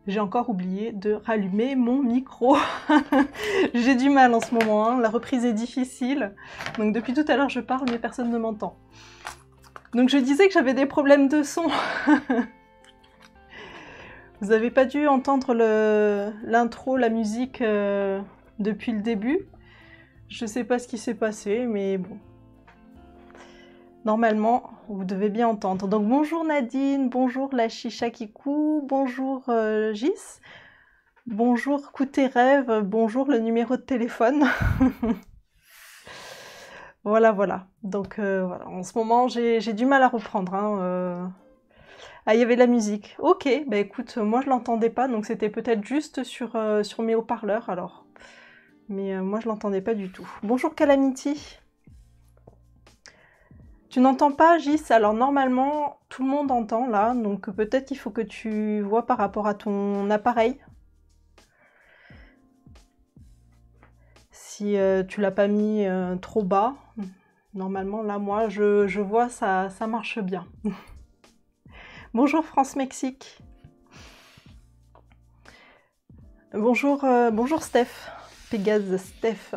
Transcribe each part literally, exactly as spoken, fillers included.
J'ai encore oublié de rallumer mon micro. J'ai du mal en ce moment, hein. La reprise est difficile. Donc depuis tout à l'heure je parle mais personne ne m'entend. Donc je disais que j'avais des problèmes de son. Vous n'avez pas dû entendre l'intro, la musique euh, depuis le début. Je ne sais pas ce qui s'est passé, mais bon. Normalement, vous devez bien entendre. Donc bonjour Nadine, bonjour la chicha qui coud, bonjour euh, Gis, bonjour Couté Rêve, bonjour le numéro de téléphone. Voilà, voilà. Donc euh, voilà. En ce moment, j'ai du mal à reprendre. Hein, euh... Ah, il y avait de la musique. Ok, bah écoute, moi je l'entendais pas, donc c'était peut-être juste sur, euh, sur mes haut-parleurs alors. Mais euh, moi je l'entendais pas du tout. Bonjour Calamity. Tu n'entends pas, Gis? Alors normalement, tout le monde entend là, donc peut-être qu'il faut que tu vois par rapport à ton appareil. Si euh, tu l'as pas mis euh, trop bas, normalement là, moi, je, je vois, ça, ça marche bien. Bonjour France-Mexique. Bonjour, euh, bonjour Steph, Pégase Steph.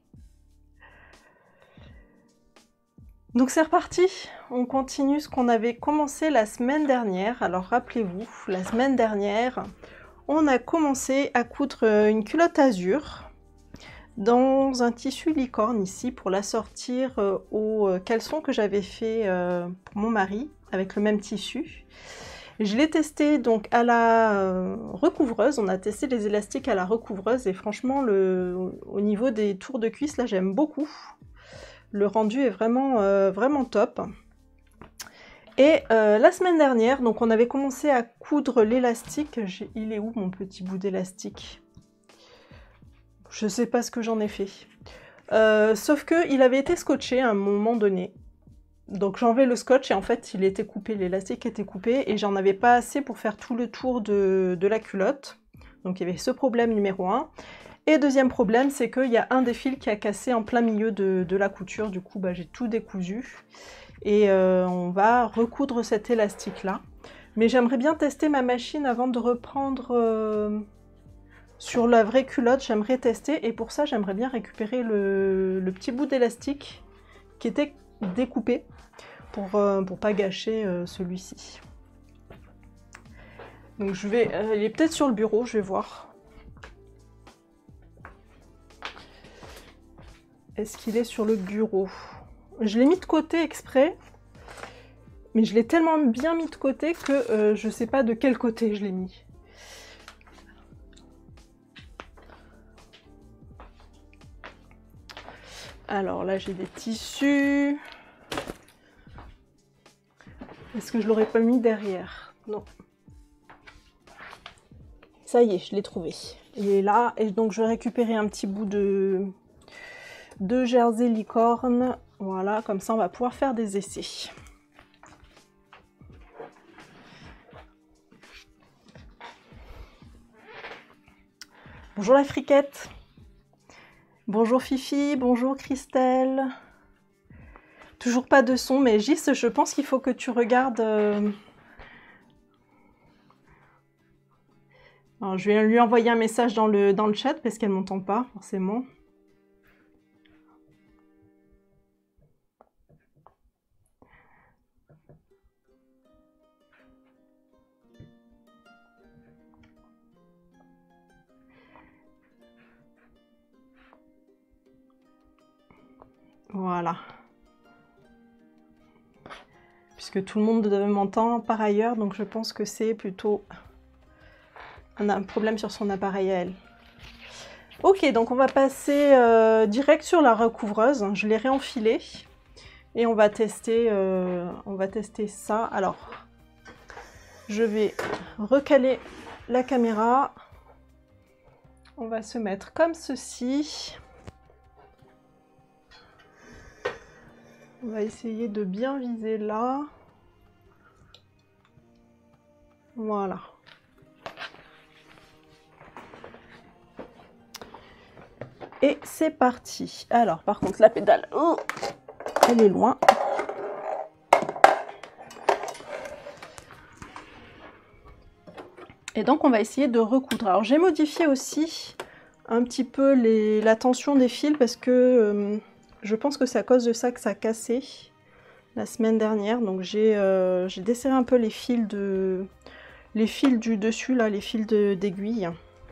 Donc c'est reparti, on continue ce qu'on avait commencé la semaine dernière. Alors rappelez-vous, la semaine dernière, on a commencé à coudre une culotte azur dans un tissu licorne ici pour la sortir au caleçon que j'avais fait pour mon mari avec le même tissu. Je l'ai testé donc à la recouvreuse, on a testé les élastiques à la recouvreuse et franchement le, au niveau des tours de cuisse là j'aime beaucoup. Le rendu est vraiment, euh, vraiment top. Et euh, la semaine dernière, donc on avait commencé à coudre l'élastique. Il est où mon petit bout d'élastique? Je sais pas ce que j'en ai fait. Euh, sauf qu'il avait été scotché à un moment donné. Donc j'enlevais le scotch et en fait il était coupé, l'élastique était coupé et j'en avais pas assez pour faire tout le tour de, de la culotte. Donc il y avait ce problème numéro un. Et deuxième problème, c'est qu'il y a un des fils qui a cassé en plein milieu de, de la couture. Du coup, bah, j'ai tout décousu. Et euh, on va recoudre cet élastique-là. Mais j'aimerais bien tester ma machine avant de reprendre euh, sur la vraie culotte. J'aimerais tester. Et pour ça, j'aimerais bien récupérer le, le petit bout d'élastique qui était découpé pour euh, pour pas gâcher euh, celui-ci. Donc je vais... Euh, il est peut-être sur le bureau, je vais voir. Est-ce qu'il est sur le bureau? Je l'ai mis de côté exprès, mais je l'ai tellement bien mis de côté que euh, je ne sais pas de quel côté je l'ai mis. Alors là, j'ai des tissus. Est-ce que je l'aurais pas mis derrière? Non. Ça y est, je l'ai trouvé. Il est là, et donc je vais récupérer un petit bout de... de jersey licorne, voilà, comme ça on va pouvoir faire des essais. Bonjour la friquette, bonjour Fifi, bonjour Christelle. Toujours pas de son, mais Gis, je pense qu'il faut que tu regardes... Euh... Alors, je vais lui envoyer un message dans le, dans le chat parce qu'elle m'entend pas forcément. Voilà. Puisque tout le monde m'entend par ailleurs, donc je pense que c'est plutôt un problème sur son appareil à elle. Ok, donc on va passer euh, direct sur la recouvreuse. Je l'ai réenfilée et on va tester, euh, on va tester ça. Alors, je vais recaler la caméra. On va se mettre comme ceci. On va essayer de bien viser là. Voilà. Et c'est parti. Alors, par contre, la pédale, oh, elle est loin. Et donc on va essayer de recoudre. Alors j'ai modifié aussi un petit peu les, la tension des fils parce que euh, je pense que c'est à cause de ça que ça a cassé la semaine dernière. Donc j'ai euh, j'ai desserré un peu les fils de les fils du dessus là, les fils d'aiguille.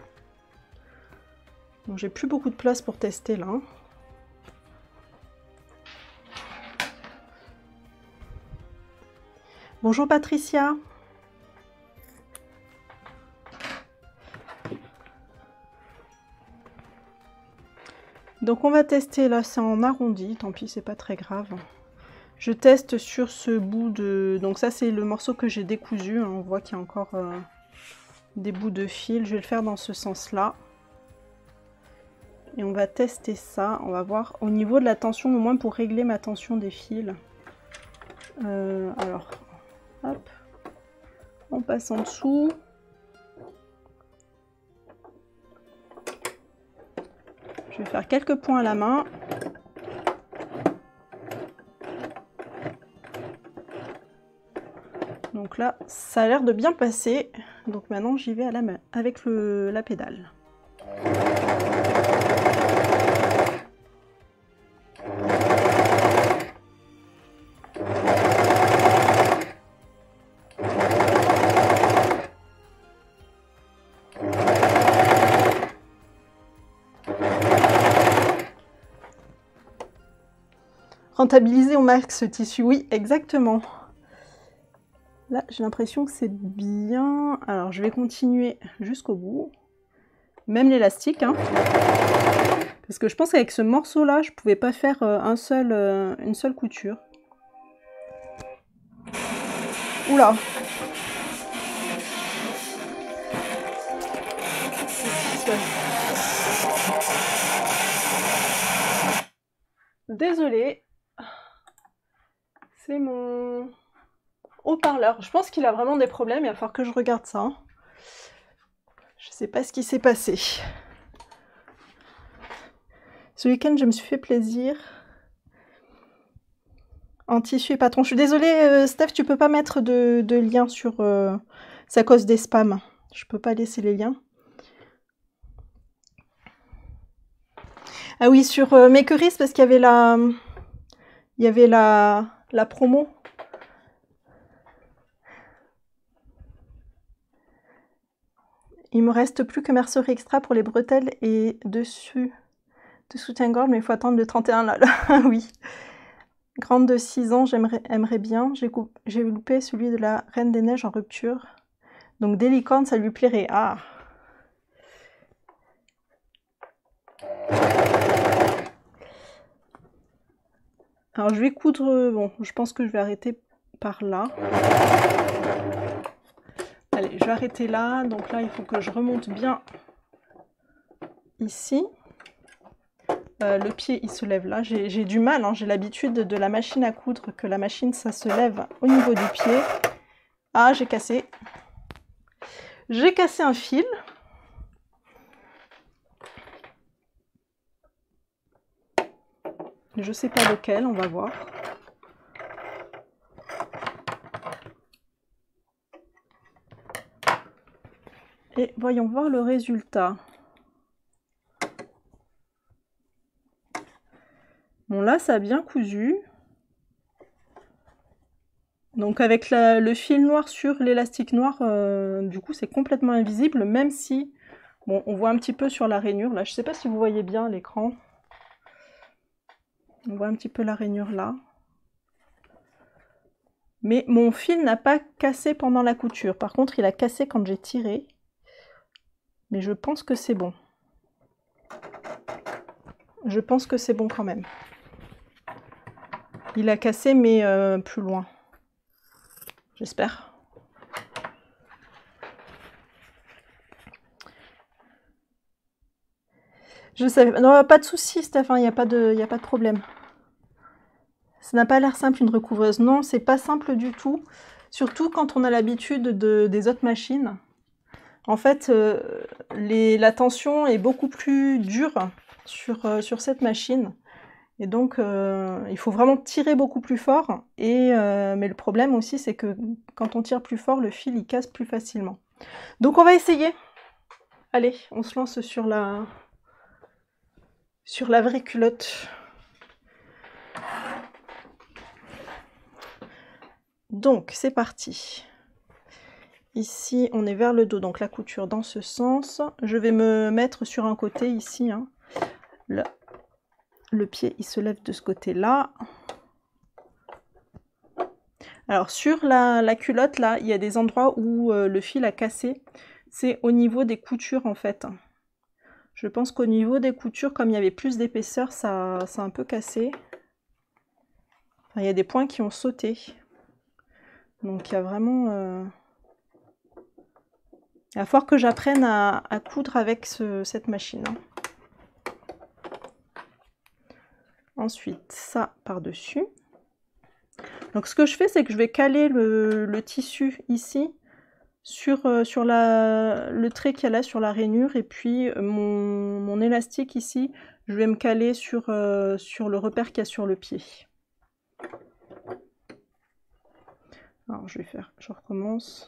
Donc j'ai plus beaucoup de place pour tester là. Bonjour Patricia. Donc on va tester, là c'est en arrondi, tant pis c'est pas très grave. Je teste sur ce bout de... Donc ça c'est le morceau que j'ai décousu, hein. On voit qu'il y a encore euh, des bouts de fil. Je vais le faire dans ce sens-là. Et on va tester ça, on va voir au niveau de la tension, au moins pour régler ma tension des fils. Euh, alors, hop, on passe en dessous. Je vais faire quelques points à la main. Donc là, ça a l'air de bien passer. Donc maintenant, j'y vais à la main avec le, la pédale. Rentabiliser au max ce tissu, oui, exactement. Là, j'ai l'impression que c'est bien. Alors, je vais continuer jusqu'au bout. Même l'élastique, hein. Parce que je pense qu'avec ce morceau-là, je pouvais pas faire un seul, euh, une seule couture. Oula! Désolée. C'est mon haut-parleur. Je pense qu'il a vraiment des problèmes. Il va falloir que je regarde ça. Hein. Je sais pas ce qui s'est passé. Ce week-end, je me suis fait plaisir. En tissu et patron. Je suis désolée, euh, Steph, tu peux pas mettre de, de lien sur... Euh, c'est à cause des spams. Je peux pas laisser les liens. Ah oui, sur euh, Makeris, parce qu'il y avait la... Il y avait la, la promo. Il me reste plus que mercerie extra pour les bretelles et dessus de soutien-gorge, mais il faut attendre le trente et un là. là. Oui. Grande de six ans, j'aimerais aimerais bien. J'ai loupé celui de la Reine des Neiges en rupture. Donc des licornes, ça lui plairait. Ah. Alors je vais coudre... Bon, je pense que je vais arrêter par là. Allez, je vais arrêter là. Donc là, il faut que je remonte bien ici. Euh, le pied, il se lève là. J'ai du mal, hein. J'ai l'habitude de la machine à coudre, que la machine, ça se lève au niveau du pied. Ah, j'ai cassé. J'ai cassé un fil. Je sais pas lequel, on va voir. Et voyons voir le résultat. Bon là, ça a bien cousu. Donc avec la, le fil noir sur l'élastique noir, euh, du coup c'est complètement invisible, même si, bon, on voit un petit peu sur la rainure, là, je sais pas si vous voyez bien l'écran. On voit un petit peu la rainure là. Mais mon fil n'a pas cassé pendant la couture, par contre il a cassé quand j'ai tiré. Mais je pense que c'est bon. Je pense que c'est bon quand même. Il a cassé mais euh, plus loin. J'espère. Je savais. Non, pas de souci, Stéphane, il n'y a pas de, il y a pas de problème. Ça n'a pas l'air simple une recouvreuse. Non, c'est pas simple du tout. Surtout quand on a l'habitude de, des autres machines. En fait, euh, les, la tension est beaucoup plus dure sur, euh, sur cette machine. Et donc, euh, il faut vraiment tirer beaucoup plus fort. Et, euh, mais le problème aussi, c'est que quand on tire plus fort, le fil, il casse plus facilement. Donc on va essayer. Allez, on se lance sur la, sur la vraie culotte. Donc c'est parti. Ici, on est vers le dos, donc la couture dans ce sens. Je vais me mettre sur un côté ici. Hein. Le, le pied, il se lève de ce côté-là. Alors sur la, la culotte, là, il y a des endroits où euh, le fil a cassé. C'est au niveau des coutures, en fait. Je pense qu'au niveau des coutures, comme il y avait plus d'épaisseur, ça, ça a un peu cassé. Enfin, il y a des points qui ont sauté. Donc il y a vraiment... Euh... Il va falloir que j'apprenne à, à coudre avec ce, cette machine. Ensuite, ça par-dessus. Donc ce que je fais, c'est que je vais caler le, le tissu ici sur, euh, sur la, le trait qu'il y a là sur la rainure. Et puis mon, mon élastique ici, je vais me caler sur, euh, sur le repère qu'il y a sur le pied. Alors je vais faire, je recommence.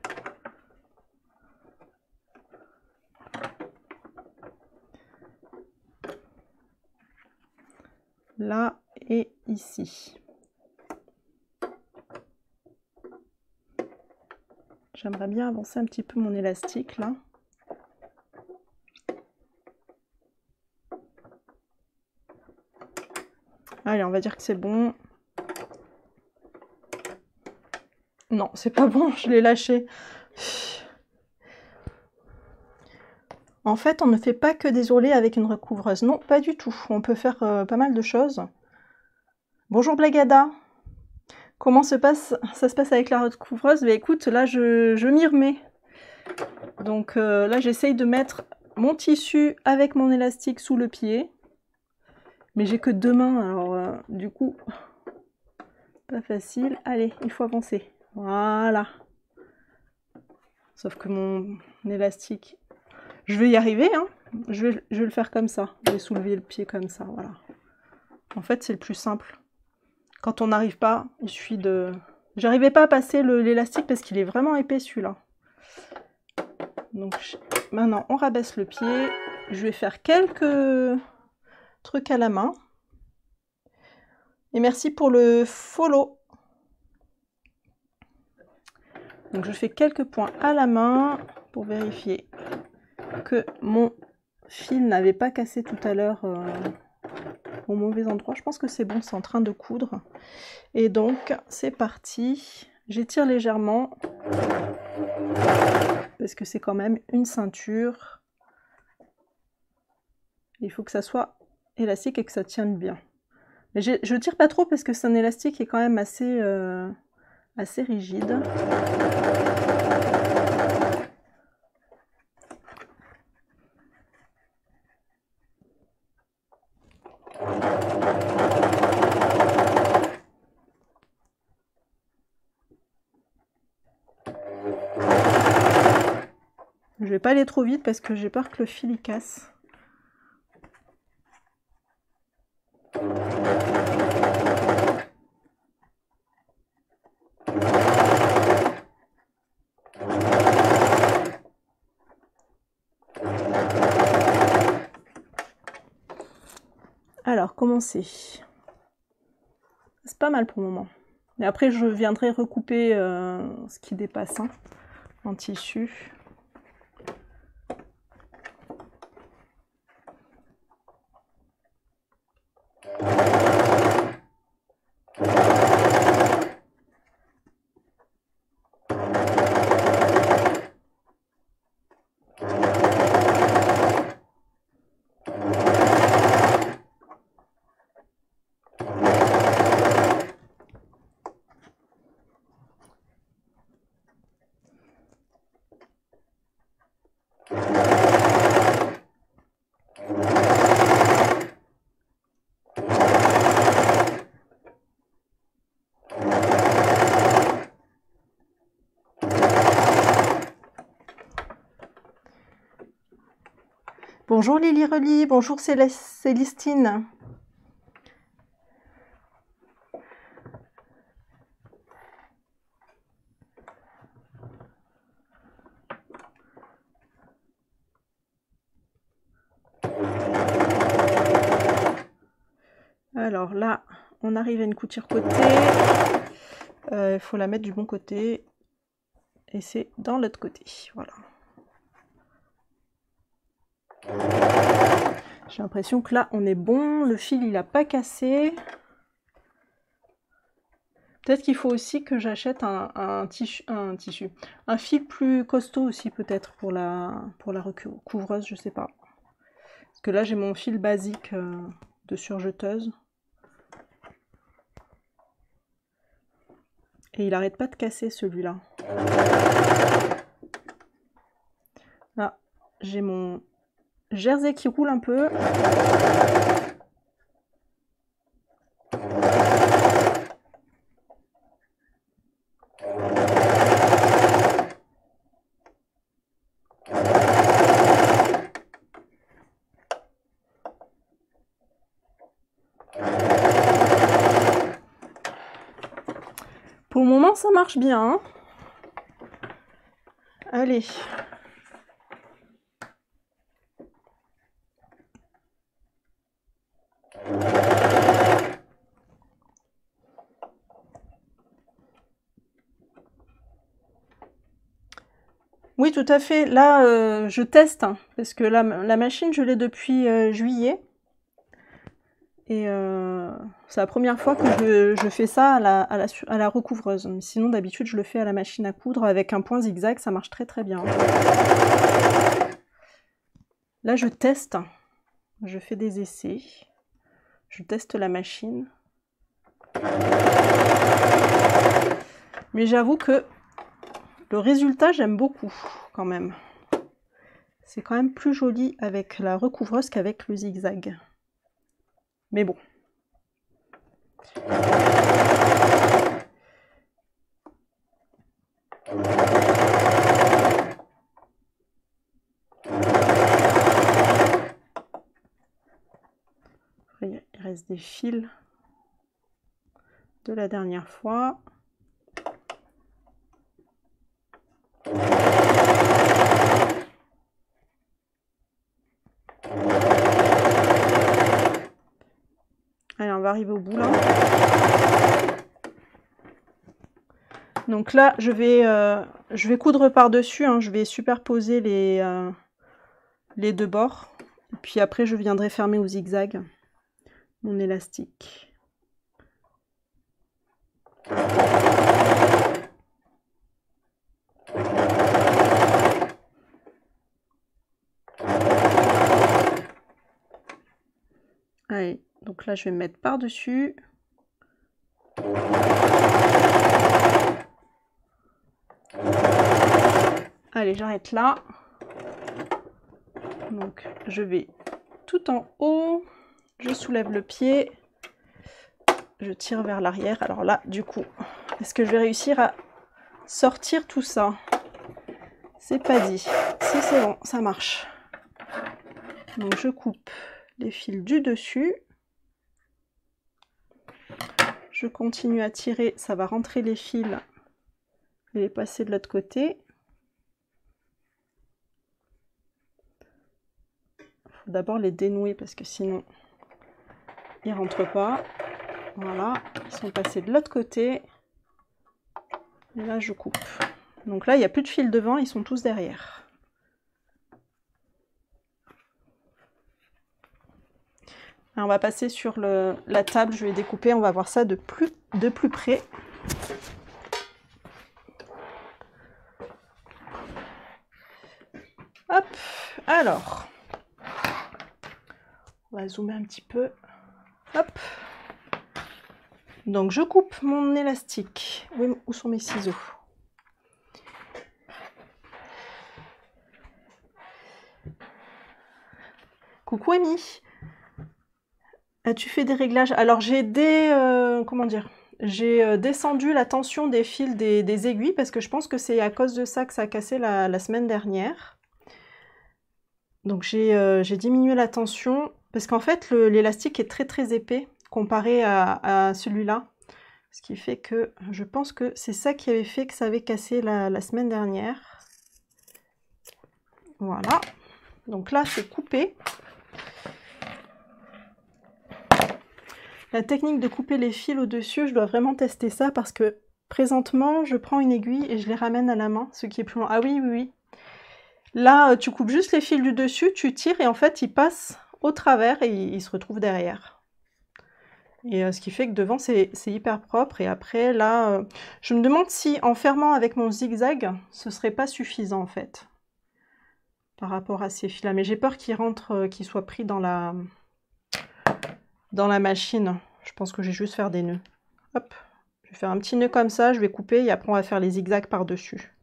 Là et ici. J'aimerais bien avancer un petit peu mon élastique là. Allez, on va dire que c'est bon. Non, c'est pas bon, je l'ai lâché. En fait, on ne fait pas que des ourlets avec une recouvreuse. Non, pas du tout. On peut faire euh, pas mal de choses. Bonjour Blagada. Comment se passe, ça se passe avec la recouvreuse? Bah, écoute, là, je, je m'y remets. Donc euh, là, j'essaye de mettre mon tissu avec mon élastique sous le pied. Mais j'ai que deux mains, alors euh, du coup, pas facile. Allez, il faut avancer. Voilà. Sauf que mon élastique... Je vais y arriver, hein. Je vais, je vais le faire comme ça. Je vais soulever le pied comme ça, voilà. En fait, c'est le plus simple. Quand on n'arrive pas, il suffit de... J'arrivais pas à passer l'élastique parce qu'il est vraiment épais celui-là. Donc je... maintenant, on rabaisse le pied. Je vais faire quelques trucs à la main. Et merci pour le follow. Donc je fais quelques points à la main pour vérifier que mon fil n'avait pas cassé tout à l'heure euh, au mauvais endroit. Je pense que c'est bon, c'est en train de coudre. Et donc c'est parti. J'étire légèrement parce que c'est quand même une ceinture. Il faut que ça soit élastique et que ça tienne bien. Mais je tire pas trop parce que c'est un élastique qui est quand même assez, euh, assez rigide. Je vais pas aller trop vite parce que j'ai peur que le fil y casse. Alors, comment c'est? C'est pas mal pour le moment. Et après, je viendrai recouper euh, ce qui dépasse hein, en tissu. Bonjour Lily Reli, bonjour Célestine. Alors là, on arrive à une couture côté. Il euh, faut la mettre du bon côté. Et c'est dans l'autre côté. Voilà. J'ai l'impression que là, on est bon. Le fil, il n'a pas cassé. Peut-être qu'il faut aussi que j'achète un, un, tissu, un tissu, un fil plus costaud aussi peut-être pour la, pour la recouvreuse, je sais pas. Parce que là, j'ai mon fil basique euh, de surjeteuse. Et il arrête pas de casser celui-là. Là, j'ai mon jersey qui roule un peu. Pour le moment, ça marche bien. Allez. Oui, tout à fait. Là, euh, je teste, hein, parce que la, la machine, je l'ai depuis euh, juillet. Et euh, c'est la première fois que je, je fais ça à la, à la, à la recouvreuse. Sinon, d'habitude, je le fais à la machine à coudre avec un point zigzag, ça marche très très bien. Là, je teste, je fais des essais, je teste la machine. Mais j'avoue que le résultat, j'aime beaucoup quand même. C'est quand même plus joli avec la recouvreuse qu'avec le zigzag. Mais bon. Il reste des fils de la dernière fois. Allez, on va arriver au bout là. Donc là, je vais, euh, je vais coudre par-dessus, hein, je vais superposer les, euh, les deux bords. Et puis après, je viendrai fermer au zigzag mon élastique. Allez, donc là, je vais me mettre par-dessus. Allez, j'arrête là. Donc, je vais tout en haut. Je soulève le pied. Je tire vers l'arrière. Alors là, du coup, est-ce que je vais réussir à sortir tout ça? C'est pas dit. Si c'est bon, ça marche. Donc, je coupe les fils du dessus. Je continue à tirer. Ça va rentrer les fils et les passer de l'autre côté. Il faut d'abord les dénouer parce que sinon, ils ne rentrent pas. Voilà, ils sont passés de l'autre côté. Et là, je coupe. Donc là, il n'y a plus de fil devant, ils sont tous derrière. Alors, on va passer sur le, la table, je vais découper, on va voir ça de plus, de plus près. Hop, alors, on va zoomer un petit peu. Hop. Donc je coupe mon élastique. Oui, où sont mes ciseaux? Coucou Amy. As-tu fait des réglages? Alors j'ai des... Euh, comment dire? J'ai euh, descendu la tension des fils des, des aiguilles parce que je pense que c'est à cause de ça que ça a cassé la, la semaine dernière. Donc j'ai euh, j'ai diminué la tension parce qu'en fait l'élastique est très très épais comparé à, à celui-là. Ce qui fait que je pense que c'est ça qui avait fait que ça avait cassé la, la semaine dernière. Voilà. Donc là, c'est coupé. la technique de couper les fils au-dessus, je dois vraiment tester ça parce que présentement, je prends une aiguille et je les ramène à la main, ce qui est plus loin. Ah oui, oui, oui. Là, tu coupes juste les fils du dessus, tu tires et en fait, ils passent au travers et ils se retrouvent derrière. Et euh, ce qui fait que devant, c'est hyper propre. Et après, là, euh, je me demande si en fermant avec mon zigzag, ce serait pas suffisant en fait. Par rapport à ces fils-là. Mais j'ai peur qu'ils rentrent, euh, qu'ils soient pris dans la, dans la machine. Je pense que je vais juste faire des nœuds. Hop. Je vais faire un petit nœud comme ça, je vais couper et après on va faire les zigzags par-dessus.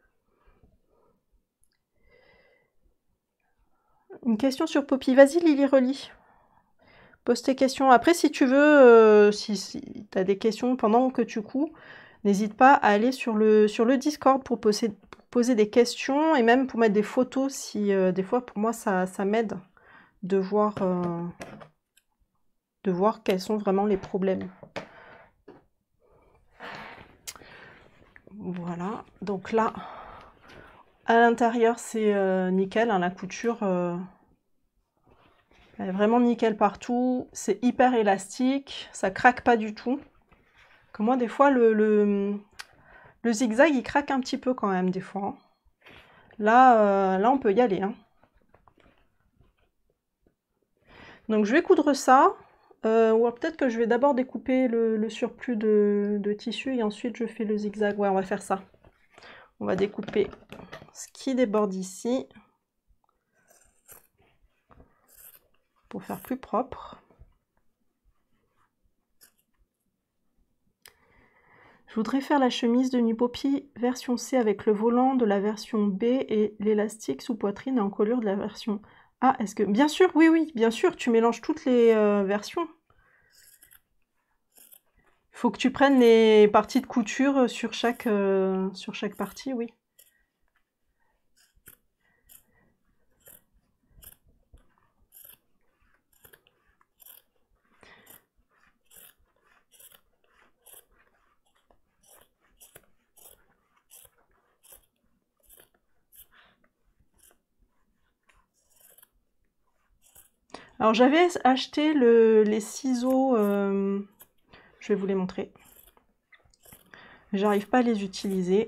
Une question sur Poppy. Vas-y Lily, relis. Pose tes questions. Après, si tu veux, euh, si, si tu as des questions pendant que tu couds, n'hésite pas à aller sur le, sur le Discord pour poser, pour poser des questions et même pour mettre des photos si euh, des fois pour moi ça, ça m'aide de voir, euh, de voir quels sont vraiment les problèmes. Voilà, donc là, à l'intérieur c'est euh, nickel, hein, la couture... Euh, Elle est vraiment nickel partout, c'est hyper élastique, ça craque pas du tout. Que moi des fois le, le, le zigzag il craque un petit peu quand même des fois. Là, euh, là on peut y aller. Hein. Donc je vais coudre ça, euh, ou peut-être que je vais d'abord découper le, le surplus de, de tissu et ensuite je fais le zigzag. Ouais, on va faire ça. On va découper ce qui déborde ici. Pour faire plus propre. Je voudrais faire la chemise de Nuit Poppy version C avec le volant de la version B et l'élastique sous poitrine en colure de la version A. Est-ce que... Bien sûr, oui, oui, bien sûr, tu mélanges toutes les euh, versions. Il faut que tu prennes les parties de couture sur chaque, euh, sur chaque partie, oui. Alors j'avais acheté le, les ciseaux, euh, je vais vous les montrer. J'arrive pas à les utiliser.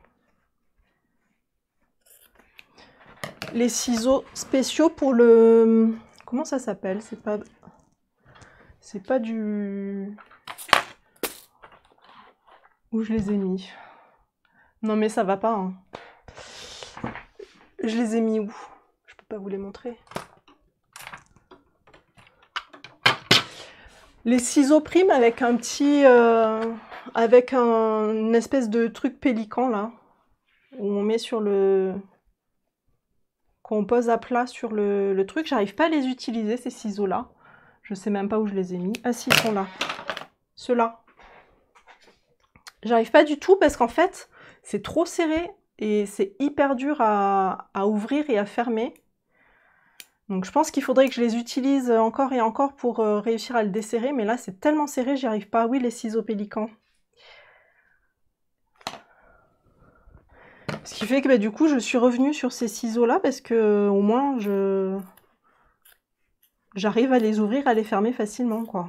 Les ciseaux spéciaux pour le... Comment ça s'appelle? C'est pas... C'est pas du... Où je les ai mis? Non mais ça va pas. Hein. Je les ai mis où? Je peux pas vous les montrer. Les ciseaux primes avec un petit... Euh, avec un, une espèce de truc pélican là. Où on met sur le... Qu'on pose à plat sur le, le truc. J'arrive pas à les utiliser ces ciseaux là. Je sais même pas où je les ai mis. Ah si, ils sont là. Ceux-là. J'arrive pas du tout parce qu'en fait, c'est trop serré et c'est hyper dur à, à ouvrir et à fermer. Donc je pense qu'il faudrait que je les utilise encore et encore pour euh, réussir à le desserrer, mais là c'est tellement serré, j'y arrive pas. Oui, les ciseaux pélicans. Ce qui fait que bah, du coup je suis revenue sur ces ciseaux là parce que au moins je j'arrive à les ouvrir, à les fermer facilement quoi.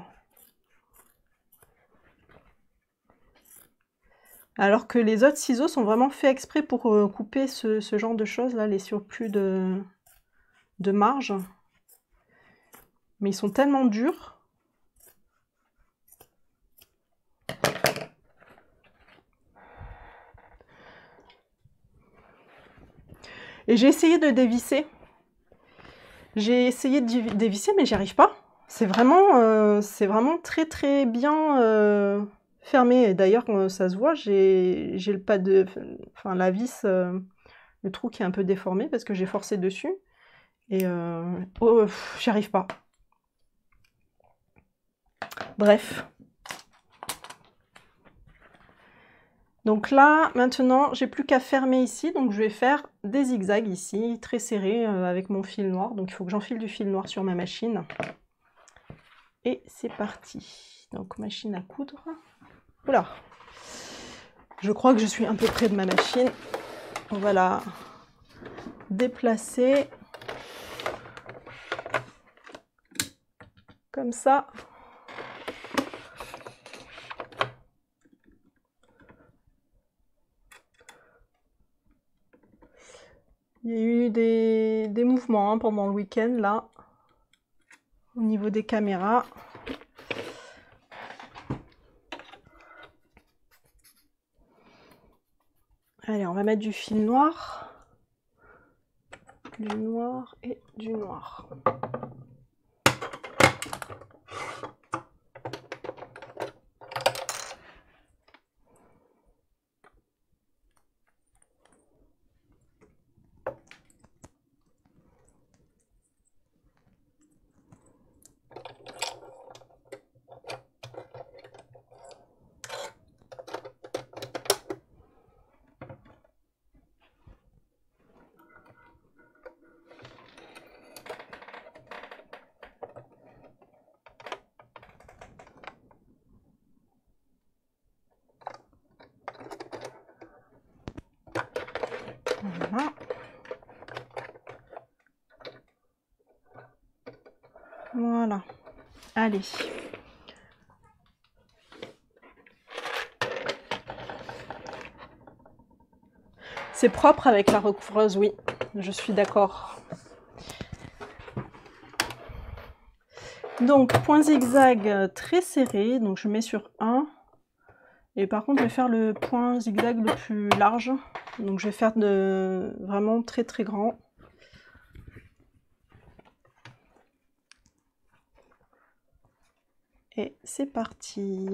Alors que les autres ciseaux sont vraiment faits exprès pour euh, couper ce, ce genre de choses là, les surplus de, de marge. Mais ils sont tellement durs. Et j'ai essayé de dévisser. J'ai essayé de dévisser, mais j'y arrive pas. C'est vraiment, euh, c'est vraiment très très bien euh, fermé. D'ailleurs, ça se voit, j'ai le pas de, enfin la vis, euh, le trou qui est un peu déformé parce que j'ai forcé dessus. Et euh, oh, j'y arrive pas. Bref. Donc là, maintenant, j'ai plus qu'à fermer ici. Donc je vais faire des zigzags ici, très serrés, euh, avec mon fil noir. Donc il faut que j'enfile du fil noir sur ma machine. Et c'est parti. Donc machine à coudre. Oula. Je crois que je suis un peu près de ma machine. On va la déplacer. Comme ça. mouvement hein, pendant le week-end, là, au niveau des caméras. Allez, on va mettre du fil noir. Du noir et du noir. Voilà. Voilà. Allez. C'est propre avec la recouvreuse, oui. Je suis d'accord. Donc, point zigzag très serré. Donc, je mets sur un. Et par contre, je vais faire le point zigzag le plus large. Donc, je vais faire de vraiment très très grand. Et c'est parti.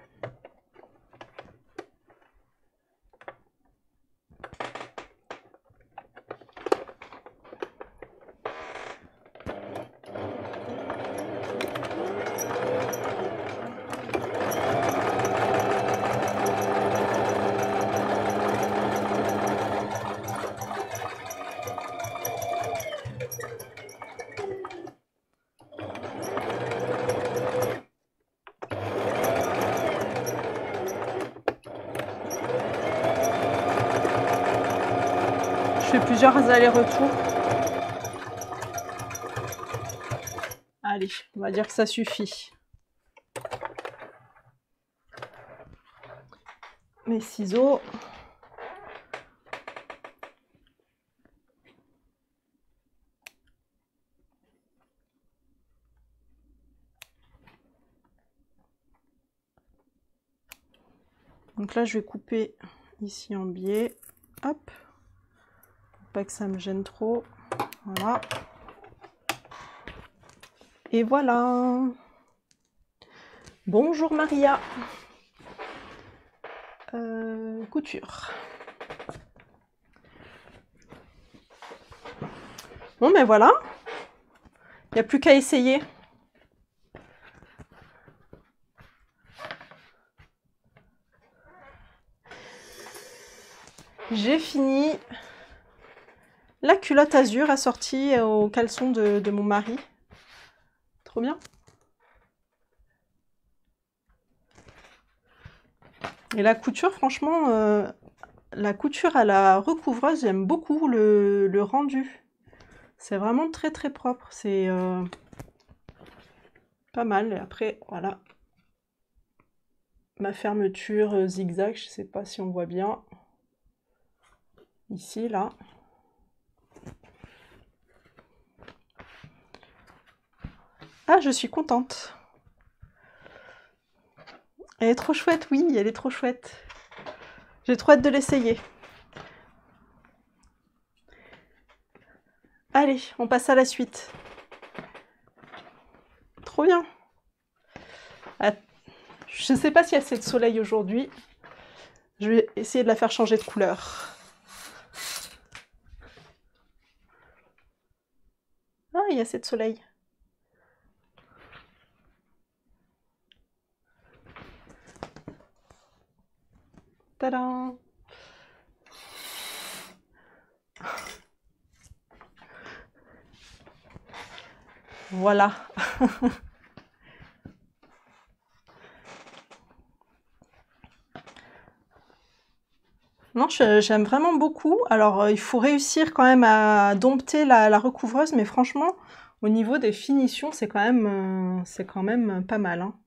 Je fais plusieurs allers-retours. Allez, on va dire que ça suffit. Mes ciseaux. Donc là, je vais couper ici en biais. Hop. Pas que ça me gêne trop. Voilà. Et voilà. Bonjour Maria. Euh, couture. Bon ben voilà. Il n'y a plus qu'à essayer. J'ai fini la culotte azur assortie au caleçon de, de mon mari. Trop bien. Et la couture, franchement, euh, la couture à la recouvreuse, j'aime beaucoup le, le rendu. C'est vraiment très très propre. C'est euh, pas mal. Et après, voilà. Ma fermeture zigzag, je sais pas si on voit bien. Ici, là. Ah, je suis contente. Elle est trop chouette, oui, elle est trop chouette. J'ai trop hâte de l'essayer. Allez, on passe à la suite. Trop bien. Ah, je ne sais pas s'il y a assez de soleil aujourd'hui. Je vais essayer de la faire changer de couleur. Ah, il y a assez de soleil. Tadam! Voilà. Non, j'aime vraiment beaucoup. Alors, euh, il faut réussir quand même à dompter la, la recouvreuse, mais franchement, au niveau des finitions, c'est quand même, euh, c'est quand même pas mal, hein,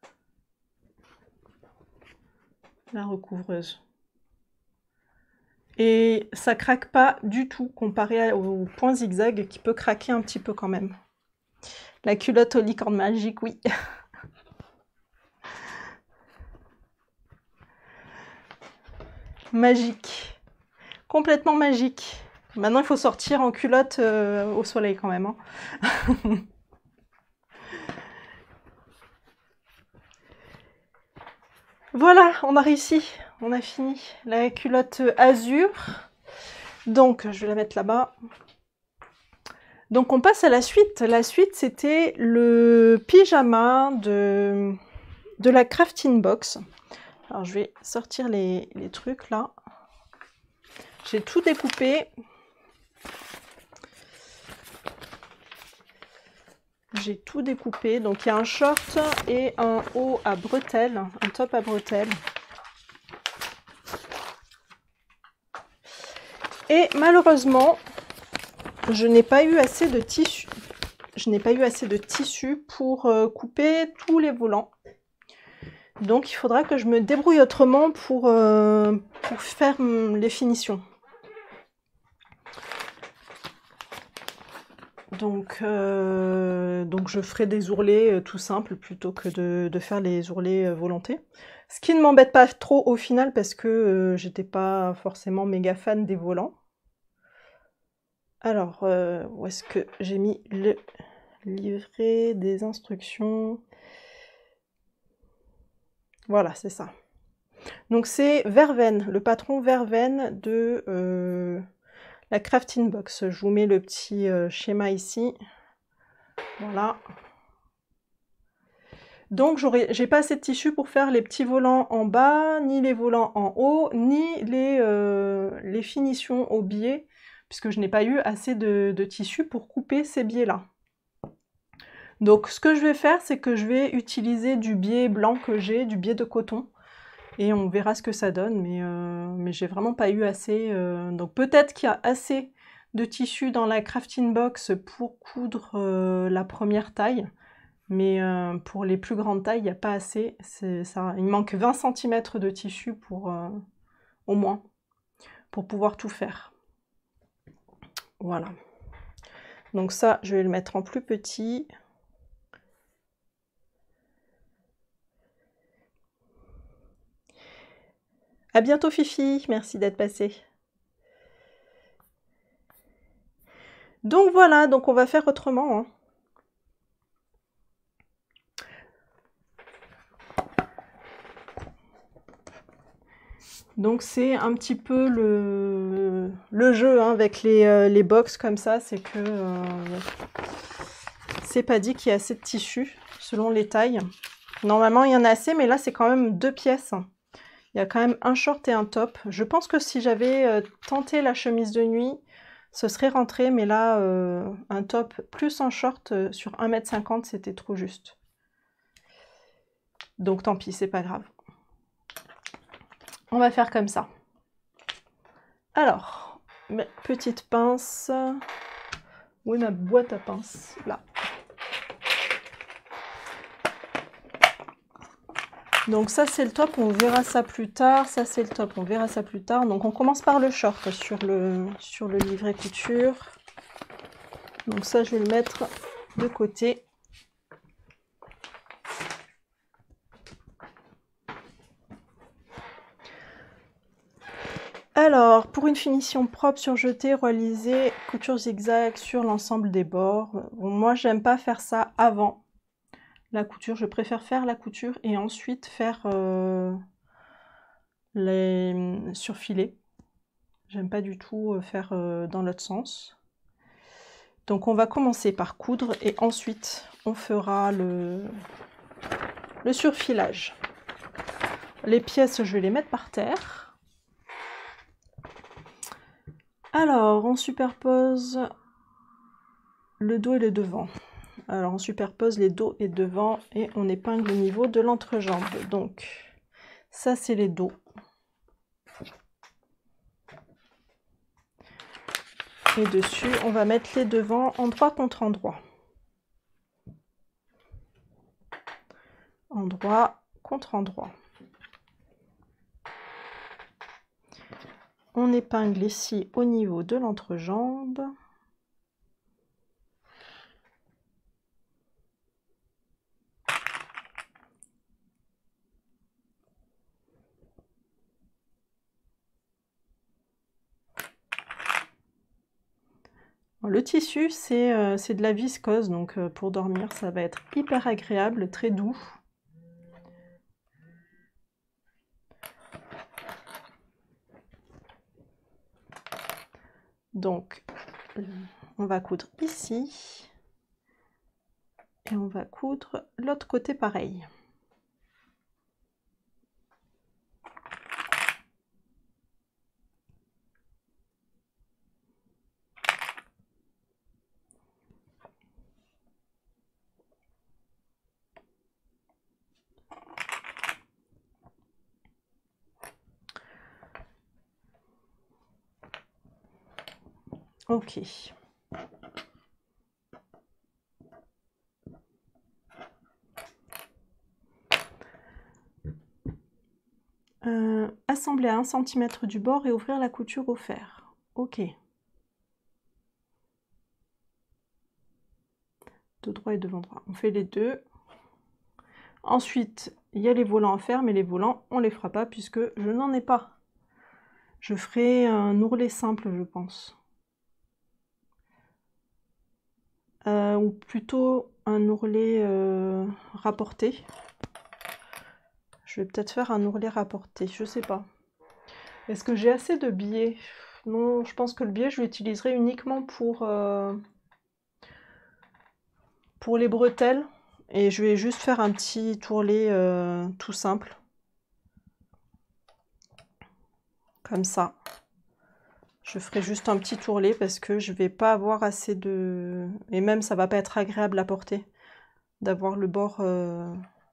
la recouvreuse. Et ça craque pas du tout comparé au point zigzag qui peut craquer un petit peu quand même. La culotte aux licornes magiques, oui. Magique. Complètement magique. Maintenant, il faut sortir en culotte euh, au soleil quand même. Hein. Voilà, on a réussi. On a fini la culotte azur. Donc, je vais la mettre là-bas. Donc, on passe à la suite. La suite, c'était le pyjama de, de la crafting box. Alors, je vais sortir les, les trucs là. J'ai tout découpé. J'ai tout découpé. Donc, il y a un short et un haut à bretelles, un top à bretelles. Et malheureusement, je n'ai pas eu assez de tissu. Je n'ai pas eu assez de tissu pour euh, couper tous les volants. Donc, il faudra que je me débrouille autrement pour, euh, pour faire les finitions. Donc, euh, donc je ferai des ourlets euh, tout simples plutôt que de, de faire les ourlets euh, volontés. Ce qui ne m'embête pas trop au final parce que euh, j'étais pas forcément méga fan des volants. Alors, euh, où est-ce que j'ai mis le livret des instructions? Voilà, c'est ça. Donc c'est Verveine, le patron Verveine de euh, la crafting box. Je vous mets le petit euh, schéma ici. Voilà. Donc j'ai pas assez de tissu pour faire les petits volants en bas, ni les volants en haut, ni les, euh, les finitions au biais, puisque je n'ai pas eu assez de, de tissu pour couper ces biais-là. Donc ce que je vais faire, c'est que je vais utiliser du biais blanc que j'ai, du biais de coton, et on verra ce que ça donne, mais, euh, mais j'ai vraiment pas eu assez. Euh, donc peut-être qu'il y a assez de tissu dans la crafting box pour coudre euh, la première taille. Mais euh, pour les plus grandes tailles, il n'y a pas assez. Ça, il manque vingt centimètres de tissu pour, euh, au moins, pour pouvoir tout faire. Voilà. Donc ça, je vais le mettre en plus petit. À bientôt Fifi, merci d'être passé. Donc voilà, donc on va faire autrement. Hein. Donc c'est un petit peu le, le jeu hein, avec les, euh, les box comme ça, c'est que euh, c'est pas dit qu'il y a assez de tissu selon les tailles. Normalement il y en a assez, mais là c'est quand même deux pièces. Il y a quand même un short et un top. Je pense que si j'avais euh, tenté la chemise de nuit, ce serait rentré, mais là euh, un top plus un short euh, sur un mètre cinquante, c'était trop juste. Donc tant pis, c'est pas grave. On va faire comme ça. Alors, mes petites pinces. Où est ma boîte à pinces? Là. Donc ça c'est le top, on verra ça plus tard. Ça c'est le top, on verra ça plus tard. Donc on commence par le short sur le, sur le livret couture. Donc ça je vais le mettre de côté. Alors, pour une finition propre sur jeté, réaliser couture zigzag sur l'ensemble des bords. Bon, moi, j'aime pas faire ça avant la couture. Je préfère faire la couture et ensuite faire euh, les surfilés. J'aime pas du tout faire euh, dans l'autre sens. Donc, on va commencer par coudre et ensuite, on fera le, le surfilage. Les pièces, je vais les mettre par terre. Alors, on superpose le dos et le devant. Alors, on superpose les dos et devant et on épingle au niveau de l'entrejambe. Donc, ça, c'est les dos. Et dessus, on va mettre les devants endroit contre endroit. Endroit contre endroit. on épingle ici au niveau de l'entrejambe. Le tissu, c'est euh, c'est de la viscose, donc euh, pour dormir, ça va être hyper agréable, très doux. Donc, on va coudre ici. Et on va coudre l'autre côté pareil. Ok. Euh, assembler à un centimètre du bord et ouvrir la couture au fer. Ok. De droit et devant droit. On fait les deux. Ensuite, il y a les volants à faire, mais les volants, on les fera pas puisque je n'en ai pas. Je ferai un ourlet simple, je pense. Euh, ou plutôt un ourlet euh, rapporté. Je vais peut-être faire un ourlet rapporté, je sais pas. Est-ce que j'ai assez de biais? Non, je pense que le biais, je l'utiliserai uniquement pour, euh, pour les bretelles. Et je vais juste faire un petit ourlet euh, tout simple. Comme ça. Je ferai juste un petit ourlet parce que je vais pas avoir assez de... Et même, ça va pas être agréable à porter. D'avoir le bord euh,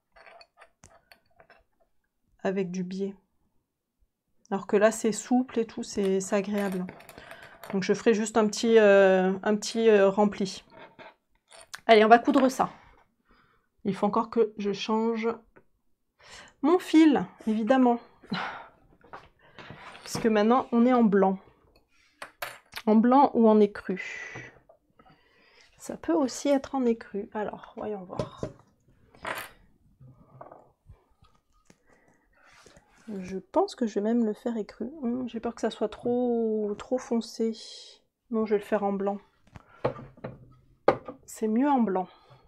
avec du biais. Alors que là, c'est souple et tout, c'est agréable. Donc je ferai juste un petit, euh, un petit euh, rempli. Allez, on va coudre ça. Il faut encore que je change mon fil, évidemment. Parce que maintenant, on est en blanc. En blanc ou en écru. Ça peut aussi être en écru. Alors, voyons voir. Je pense que je vais même le faire écru. Hum, J'ai peur que ça soit trop, trop foncé. Non, je vais le faire en blanc. C'est mieux en blanc.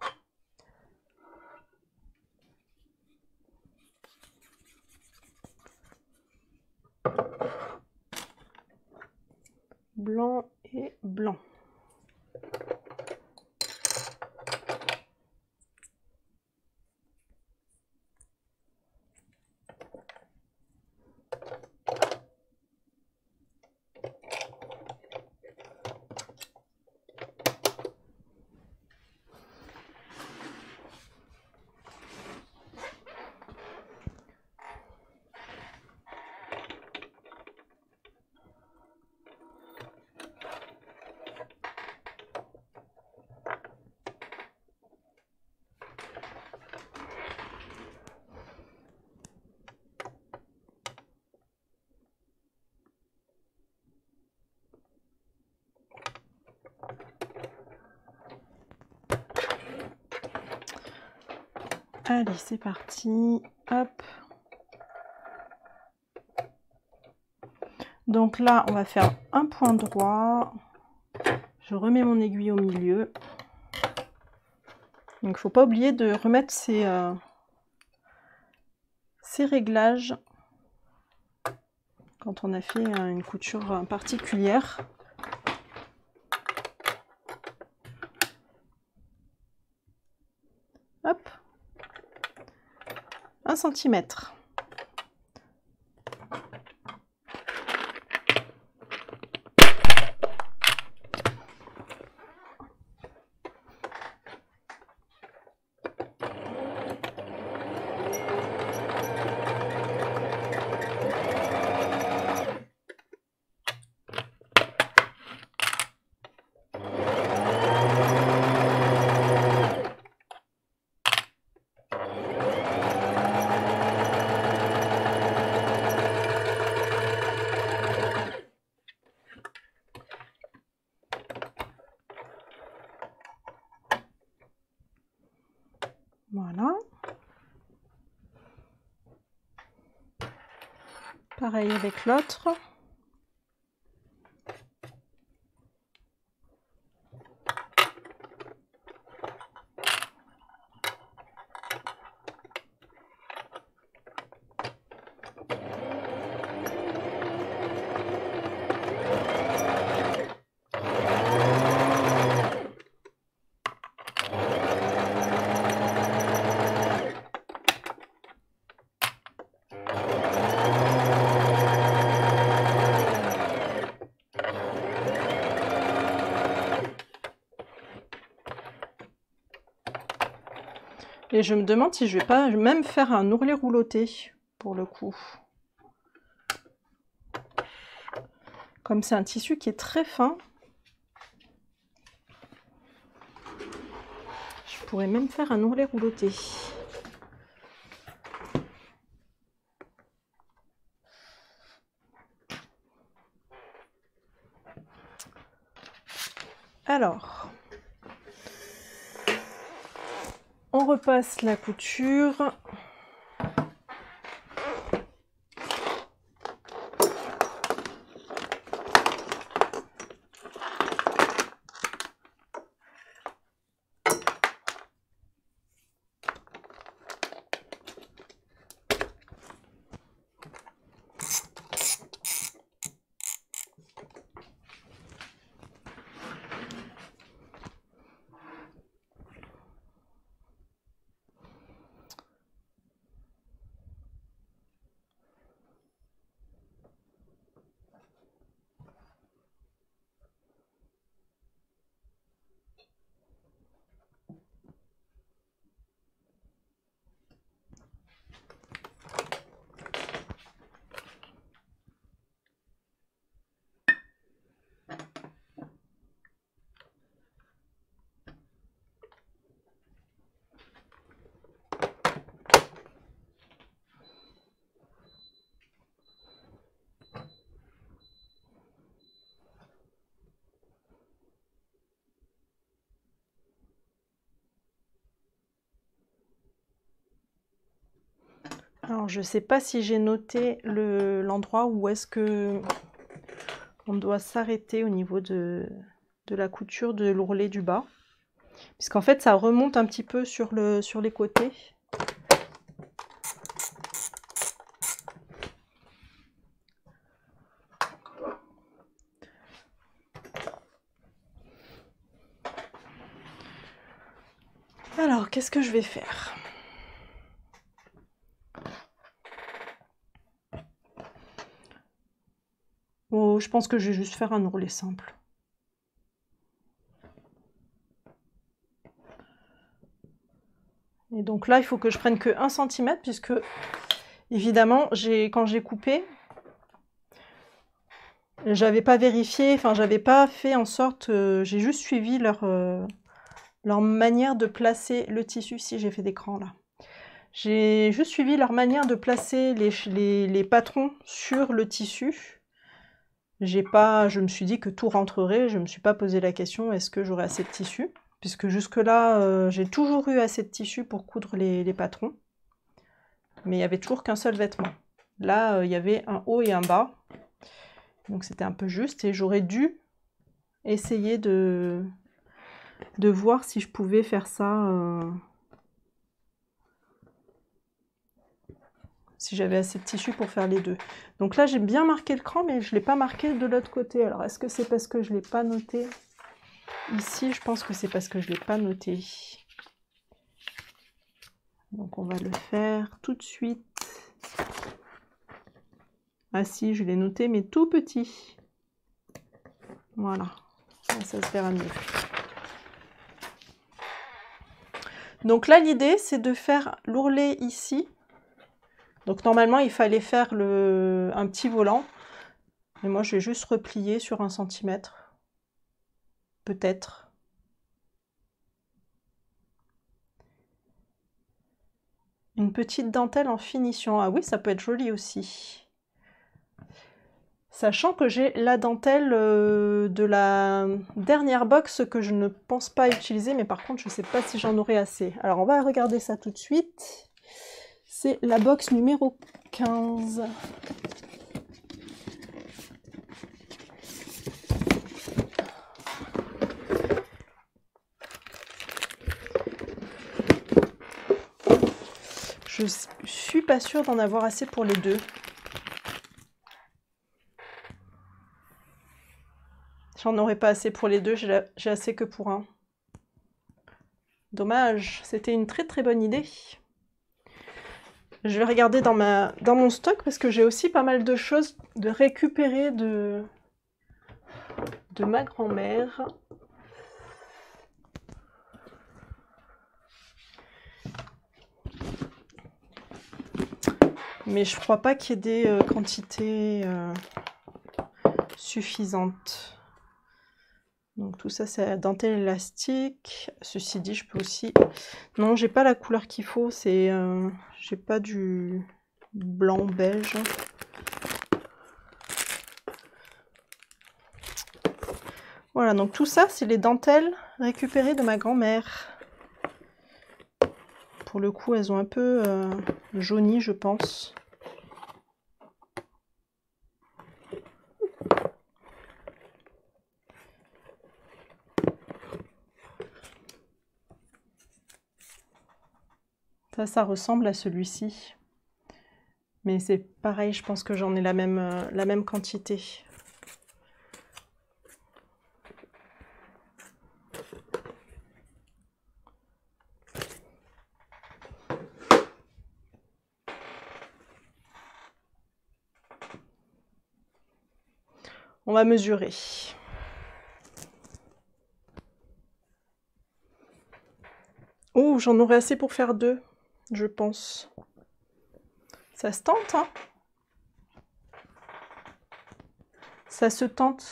Blanc et blanc. Allez, c'est parti. Hop. Donc là, on va faire un point droit. Je remets mon aiguille au milieu. Donc, il ne faut pas oublier de remettre ces, euh, ces réglages quand on a fait euh, une couture particulière. Hop. Un centimètre. Voilà. Pareil avec l'autre. Et je me demande si je vais pas même faire un ourlet rouloté, pour le coup. Comme c'est un tissu qui est très fin, je pourrais même faire un ourlet rouloté. Alors, on repasse la couture. Alors, je ne sais pas si j'ai noté le, l'endroit où est-ce que on doit s'arrêter au niveau de, de la couture de l'ourlet du bas. Puisqu'en fait, ça remonte un petit peu sur, le, sur les côtés. Alors, qu'est-ce que je vais faire ? Oh, je pense que je vais juste faire un ourlet simple. Et donc là, il faut que je prenne que un centimètre, puisque, évidemment, j'ai, quand j'ai coupé, j'avais pas vérifié, enfin, j'avais pas fait en sorte, euh, j'ai juste suivi leur, euh, leur manière de placer le tissu. Si j'ai fait d'écran là. J'ai juste suivi leur manière de placer les, les, les patrons sur le tissu. J'ai pas, je me suis dit que tout rentrerait, je me suis pas posé la question est-ce que j'aurais assez de tissu, puisque jusque là euh, j'ai toujours eu assez de tissu pour coudre les, les patrons, mais il y avait toujours qu'un seul vêtement. Là euh, il y avait un haut et un bas, donc c'était un peu juste, et j'aurais dû essayer de, de voir si je pouvais faire ça, euh, si j'avais assez de tissu pour faire les deux. Donc là j'ai bien marqué le cran, mais je ne l'ai pas marqué de l'autre côté. Alors est-ce que c'est parce que je ne l'ai pas noté ici? Je pense que c'est parce que je ne l'ai pas noté. Donc on va le faire tout de suite. Ah si, je l'ai noté, mais tout petit. Voilà, ça, ça se verra mieux. Donc là l'idée c'est de faire l'ourlet ici. Donc normalement il fallait faire le, un petit volant, mais moi je vais juste replier sur un centimètre, peut-être. Une petite dentelle en finition, ah oui ça peut être joli aussi. Sachant que j'ai la dentelle euh, de la dernière box que je ne pense pas utiliser, mais par contre je ne sais pas si j'en aurai assez. Alors on va regarder ça tout de suite. C'est la box numéro quinze. Je suis pas sûre d'en avoir assez pour les deux. J'en aurais pas assez pour les deux, j'ai assez que pour un. Dommage, c'était une très très bonne idée. Je vais regarder dans, ma, dans mon stock parce que j'ai aussi pas mal de choses de récupérer de, de ma grand-mère. Mais je crois pas qu'il y ait des euh, quantités euh, suffisantes. Donc tout ça c'est la dentelle élastique. Ceci dit, je peux aussi... Non, j'ai pas la couleur qu'il faut, c'est... Euh, j'ai pas du blanc beige. Voilà, donc tout ça c'est les dentelles récupérées de ma grand-mère. Pour le coup, elles ont un peu euh, jauni, je pense. Ça, ça ressemble à celui-ci. Mais c'est pareil, je pense que j'en ai la même, euh, la même quantité. On va mesurer. Oh, j'en aurai assez pour faire deux, je pense. Ça se tente, hein? Ça se tente.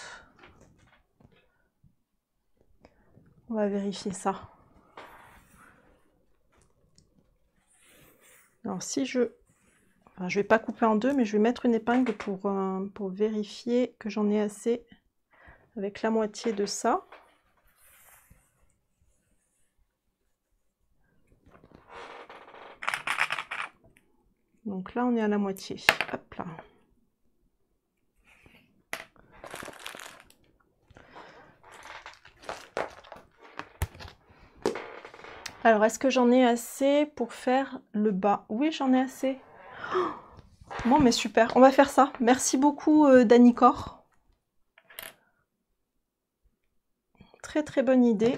On va vérifier ça. Alors si je... Enfin, je vais pas couper en deux, mais je vais mettre une épingle pour, euh, pour vérifier que j'en ai assez avec la moitié de ça. Donc là, on est à la moitié. Hop là. Alors, est-ce que j'en ai assez pour faire le bas? Oui, j'en ai assez. Oh, bon, mais super. On va faire ça. Merci beaucoup, euh, Danicor. Très, très bonne idée.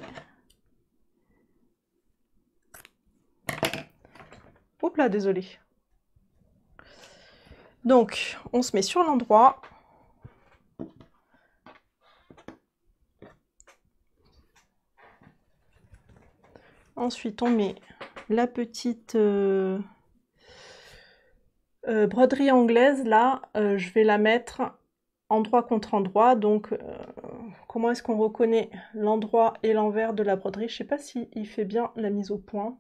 Oups là, désolé. Donc, on se met sur l'endroit. Ensuite, on met la petite euh, euh, broderie anglaise. Là, euh, je vais la mettre endroit contre endroit. Donc, euh, comment est-ce qu'on reconnaît l'endroit et l'envers de la broderie? Je ne sais pas s'il fait bien la mise au point.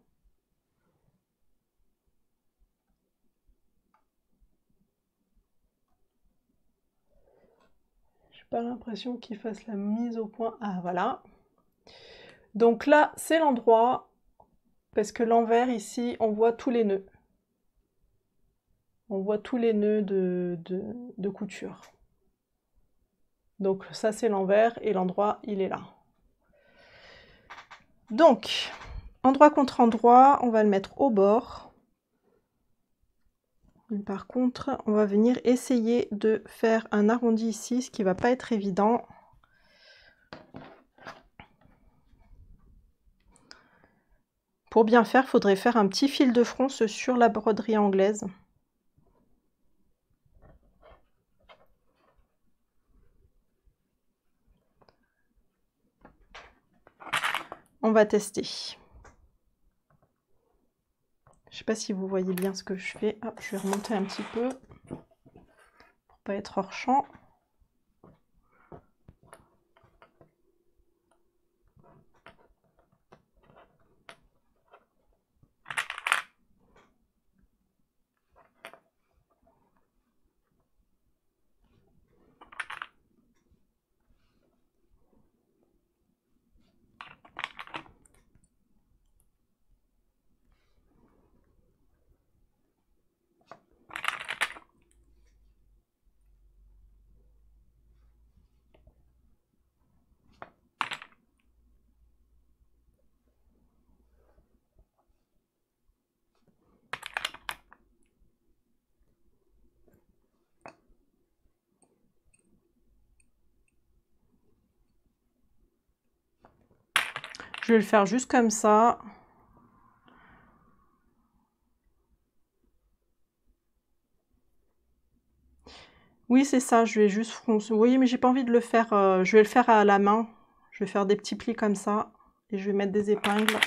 J'ai pas l'impression qu'il fasse la mise au point. Ah, voilà. Donc là, c'est l'endroit, parce que l'envers, ici, on voit tous les nœuds. On voit tous les nœuds de, de, de couture. Donc ça, c'est l'envers, et l'endroit, il est là. Donc, endroit contre endroit, on va le mettre au bord. Par contre, on va venir essayer de faire un arrondi ici, ce qui va pas être évident. Pour bien faire, il faudrait faire un petit fil de fronce sur la broderie anglaise. On va tester. Je sais pas si vous voyez bien ce que je fais. Hop, je vais remonter un petit peu pour pas être hors champ. Je vais le faire juste comme ça. Oui, c'est ça, je vais juste froncer. Oui, mais j'ai pas envie de le faire. Euh, je vais le faire à la main. Je vais faire des petits plis comme ça. Et je vais mettre des épingles.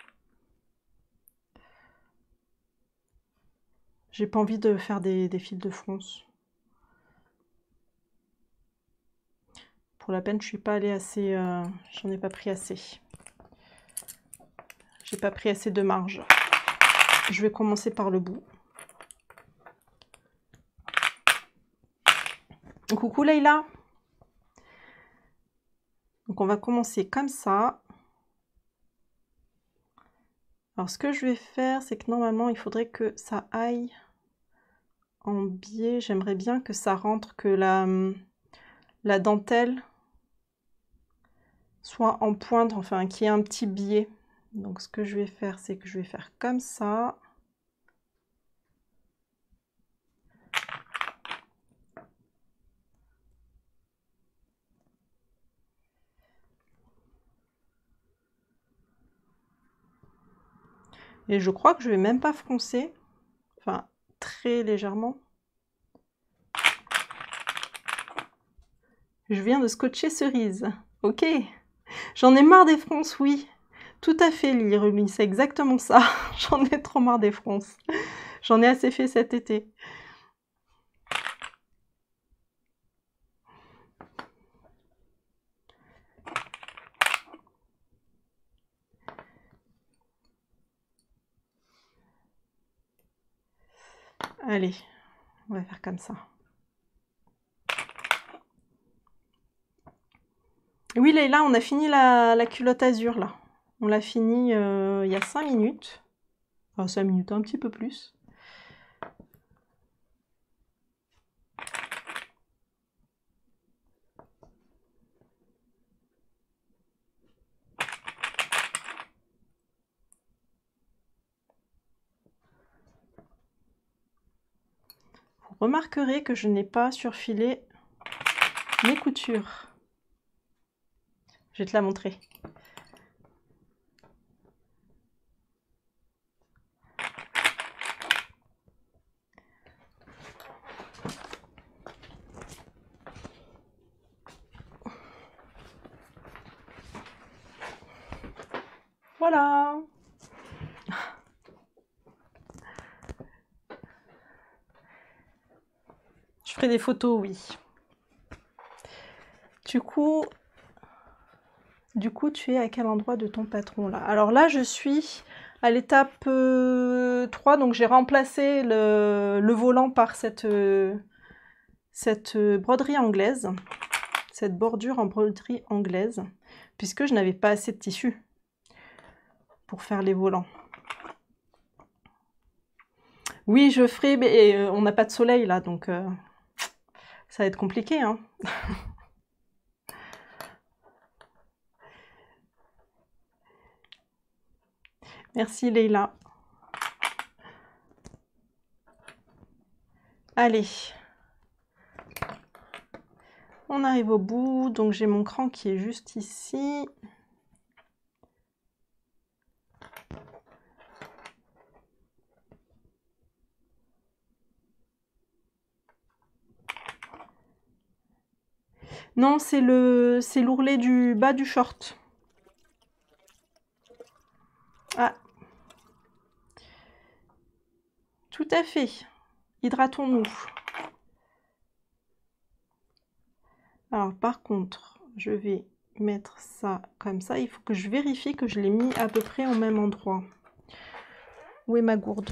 J'ai pas envie de faire des, des fils de fronce. Pour la peine, je suis pas allée assez. Euh, J'en ai pas pris assez. J'ai pas pris assez de marge. Je vais commencer par le bout. Coucou Leïla. Donc on va commencer comme ça. Alors ce que je vais faire, c'est que normalement il faudrait que ça aille en biais. J'aimerais bien que ça rentre, que la, la dentelle soit en pointe, enfin qu'il y ait un petit biais. Donc ce que je vais faire, c'est que je vais faire comme ça. Et je crois que je vais même pas froncer, enfin très légèrement. Je viens de scotcher cerise. Ok. J'en ai marre des fronces, oui. Tout à fait, Lirumi, c'est exactement ça. J'en ai trop marre des fronces. J'en ai assez fait cet été. Allez, on va faire comme ça. Oui, Leïla, on a fini la, la culotte azur, là. On l'a fini euh, il y a cinq minutes. Enfin, cinq minutes, un petit peu plus. Vous remarquerez que je n'ai pas surfilé mes coutures. Je vais te la montrer. Voilà. Je ferai des photos, oui. Du coup, du coup, tu es à quel endroit de ton patron là? Alors là, je suis à l'étape euh, trois, donc j'ai remplacé le, le volant par cette, euh, cette broderie anglaise, cette bordure en broderie anglaise, puisque je n'avais pas assez de tissu pour faire les volants. Oui, je ferai, mais euh, on n'a pas de soleil là, donc euh, ça va être compliqué, hein. Merci Leïla. Allez. On arrive au bout, donc j'ai mon cran qui est juste ici. Non, c'est le c'est l'ourlet du bas du short. Ah. Tout à fait. Hydratons-nous. Alors par contre, je vais mettre ça comme ça. Il faut que je vérifie que je l'ai mis à peu près au même endroit. Où est ma gourde?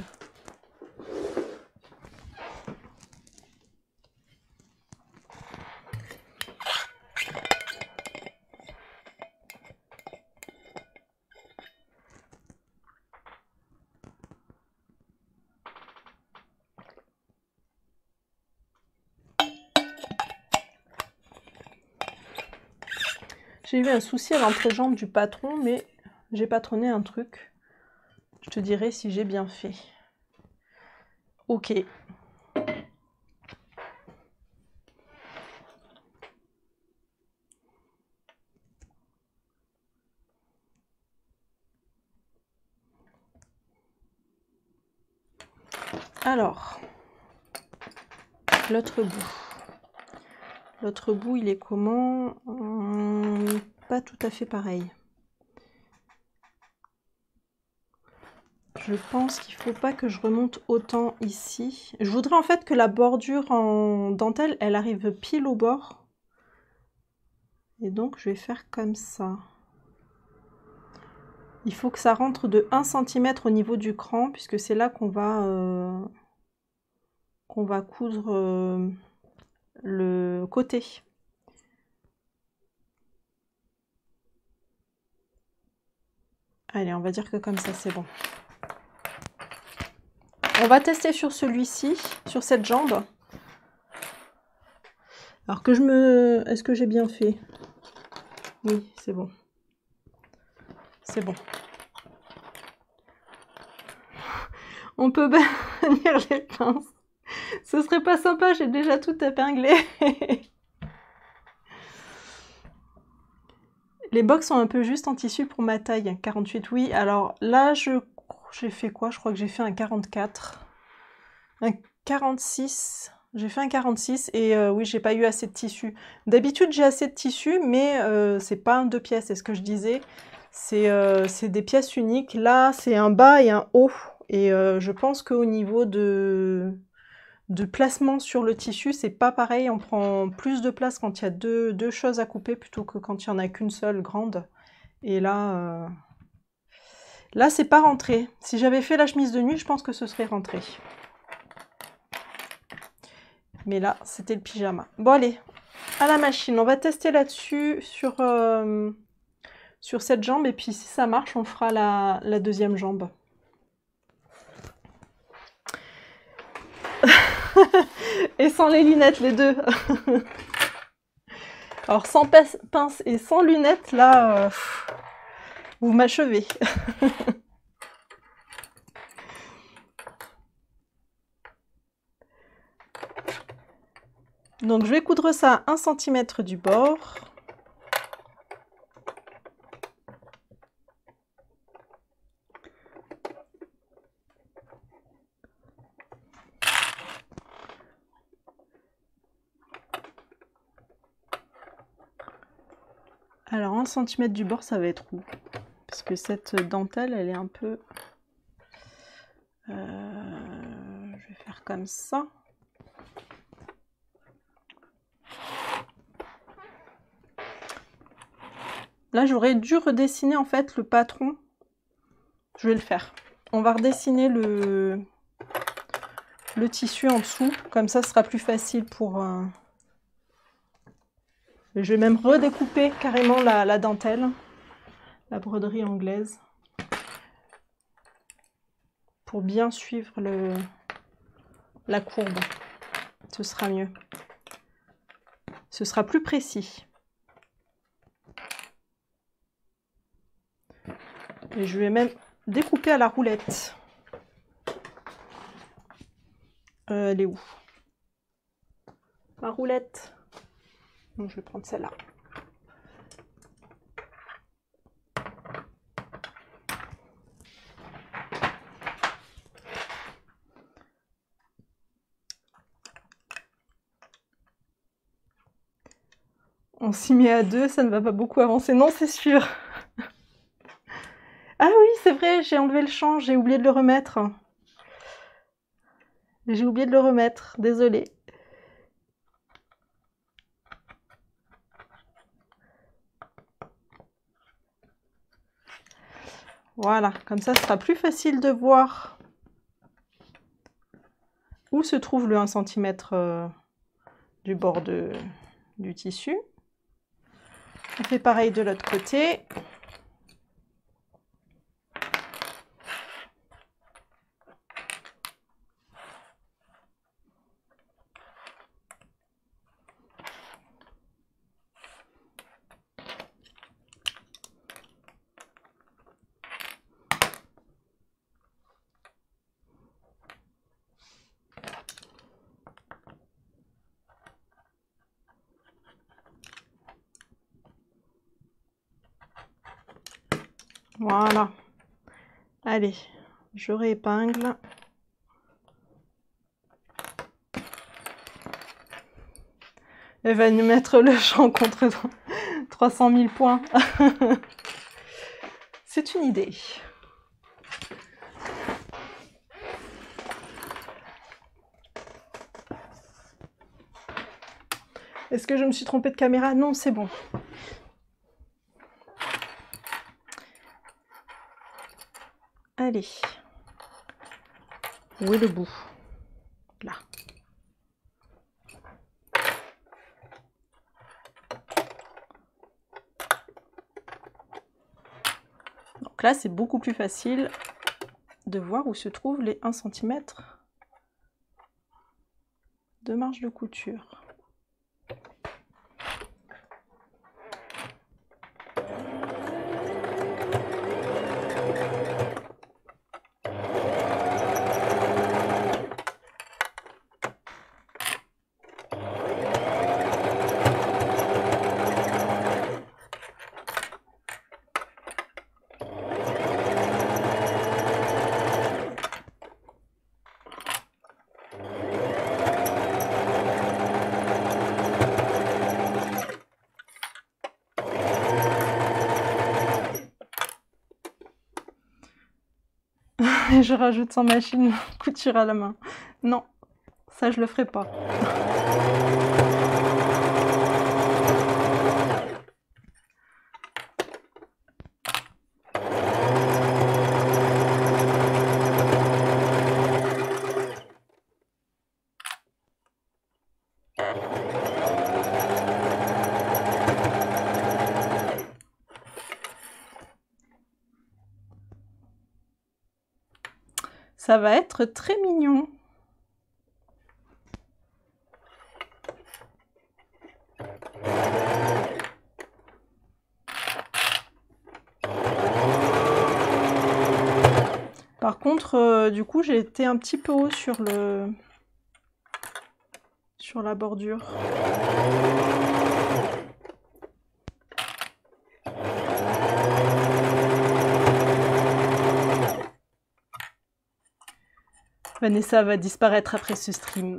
J'ai eu un souci à l'entrejambe du patron, mais j'ai patronné un truc. Je te dirai si j'ai bien fait. Ok. Alors, l'autre bout. L'autre bout, il est comment? hum, Pas tout à fait pareil. Je pense qu'il ne faut pas que je remonte autant ici. Je voudrais en fait que la bordure en dentelle, elle arrive pile au bord. Et donc, je vais faire comme ça. Il faut que ça rentre de un centimètre au niveau du cran, puisque c'est là qu'on va, euh, qu'on va coudre euh, le côté. Allez, on va dire que comme ça, c'est bon. On va tester sur celui-ci, sur cette jambe. Alors que je me... Est-ce que j'ai bien fait? Oui, c'est bon. C'est bon. On peut bannir les pinces. Ce serait pas sympa, j'ai déjà tout épinglé. Les box sont un peu justes en tissu pour ma taille. quarante-huit, oui. Alors là, je j'ai fait quoi? Je crois que j'ai fait un quarante-quatre. Un quarante-six. J'ai fait un quarante-six et euh, oui, j'ai pas eu assez de tissu. D'habitude, j'ai assez de tissu, mais euh, c'est pas un deux pièces, c'est ce que je disais. C'est euh, des pièces uniques. Là, c'est un bas et un haut. Et euh, je pense qu'au niveau de, de placement sur le tissu, c'est pas pareil. On prend plus de place quand il y a deux, deux choses à couper plutôt que quand il y en a qu'une seule grande. Et là, euh, là, c'est pas rentré. Si j'avais fait la chemise de nuit, je pense que ce serait rentré. Mais là, c'était le pyjama. Bon, allez, à la machine. On va tester là-dessus, sur, euh, sur cette jambe. Et puis, si ça marche, on fera la, la deuxième jambe. Et sans les lunettes, les deux. Alors, sans pince et sans lunettes, là, euh, vous m'achevez. Donc, je vais coudre ça à un centimètre du bord. Alors, un centimètre du bord, ça va être où? Parce que cette dentelle, elle est un peu... Euh, je vais faire comme ça. Là, j'aurais dû redessiner en fait le patron. Je vais le faire. On va redessiner le, le tissu en dessous. Comme ça, ce sera plus facile pour... Euh... Je vais même redécouper carrément la, la dentelle, la broderie anglaise, pour bien suivre le, la courbe. Ce sera mieux. Ce sera plus précis. Et je vais même découper à la roulette. Euh, elle est où? Ma roulette. Donc, je vais prendre celle-là. On s'y met à deux, ça ne va pas beaucoup avancer. Non, c'est sûr. Ah oui, c'est vrai, j'ai enlevé le champ, j'ai oublié de le remettre. J'ai oublié de le remettre, désolée. Voilà, comme ça, ce sera plus facile de voir où se trouve le un centimètre euh, du bord de, du tissu. On fait pareil de l'autre côté. Voilà. Allez, je réépingle. Elle va nous mettre le champ contre trois cent mille points. C'est une idée. Est-ce que je me suis trompée de caméra? Non, c'est bon. Allez. Où est le bout? Là. Donc là, c'est beaucoup plus facile de voir où se trouvent les un centimètre de marge de couture. Et je rajoute sans machine couture à la main. Non, ça je le ferai pas. Ça va être très mignon. Par contre, euh, du coup, j'ai été un petit peu haut sur le sur la bordure. Vanessa va disparaître après ce stream.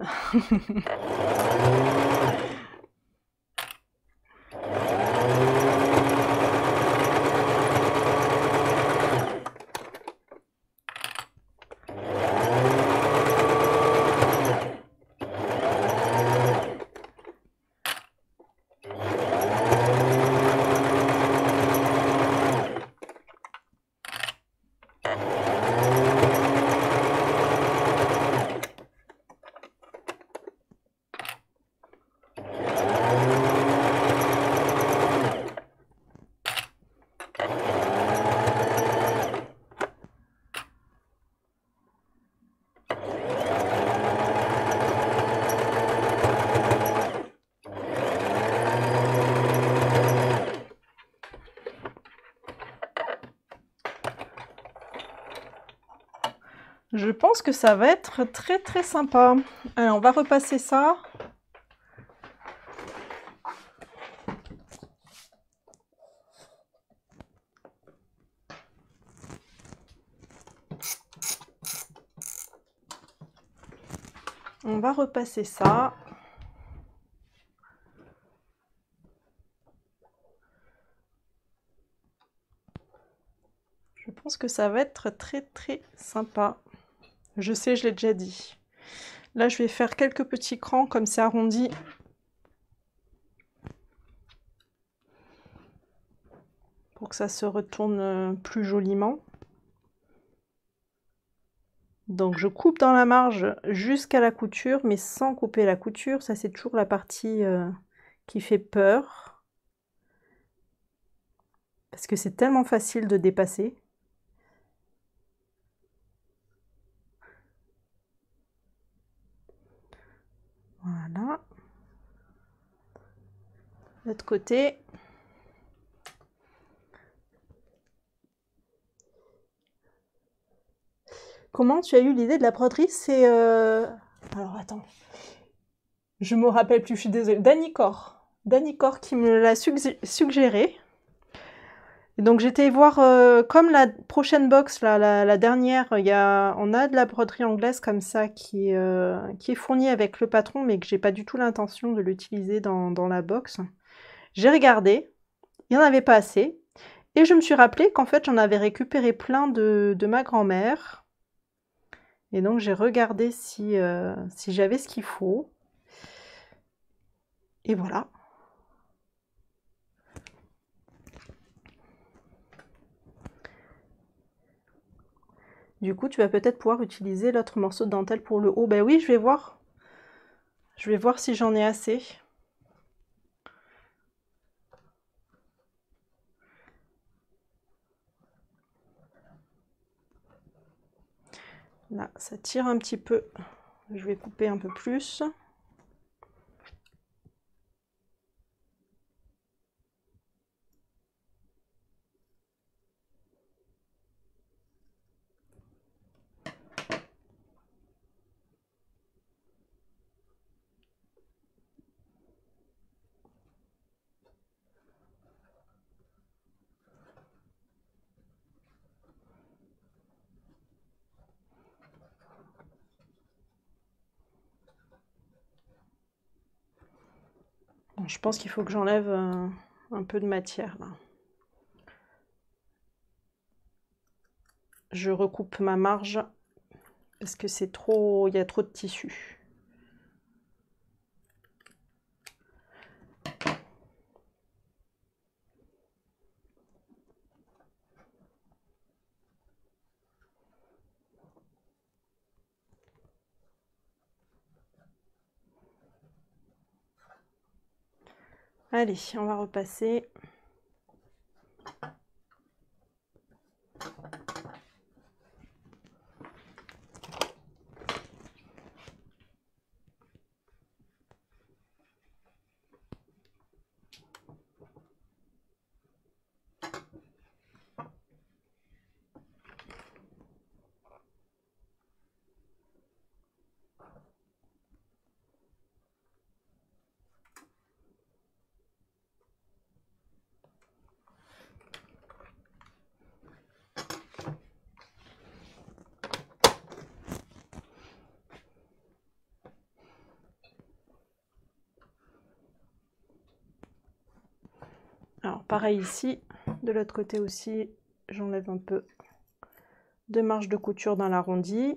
Je pense que ça va être très très sympa. Alors, on va repasser ça. On va repasser ça. Je pense que ça va être très très sympa. Je sais, je l'ai déjà dit. Là, je vais faire quelques petits crans comme c'est arrondi. Pour que ça se retourne plus joliment. Donc, je coupe dans la marge jusqu'à la couture, mais sans couper la couture. Ça, c'est toujours la partie euh, qui fait peur. Parce que c'est tellement facile de dépasser. Voilà. L'autre côté. Comment tu as eu l'idée de la broderie? C'est... Euh... Alors, attends. Je me rappelle plus, je suis désolée. Danicor. Danicor qui me l'a suggéré. Et donc j'étais voir, euh, comme la prochaine box, là, la, la dernière, y a, on a de la broderie anglaise comme ça qui, euh, qui est fournie avec le patron, mais que j'ai pas du tout l'intention de l'utiliser dans, dans la box. J'ai regardé, il n'y en avait pas assez. Et je me suis rappelé qu'en fait j'en avais récupéré plein de, de ma grand-mère. Et donc j'ai regardé si, euh, si j'avais ce qu'il faut. Et voilà. Du coup, tu vas peut-être pouvoir utiliser l'autre morceau de dentelle pour le haut. Ben oui, je vais voir. Je vais voir si j'en ai assez. Là, ça tire un petit peu. Je vais couper un peu plus. Bon, je pense qu'il faut que j'enlève euh, un peu de matière là. Je recoupe ma marge parce que c'est trop, il y a trop de tissu. Allez, on va repasser. Alors pareil ici, de l'autre côté aussi, j'enlève un peu de marge de couture dans l'arrondi.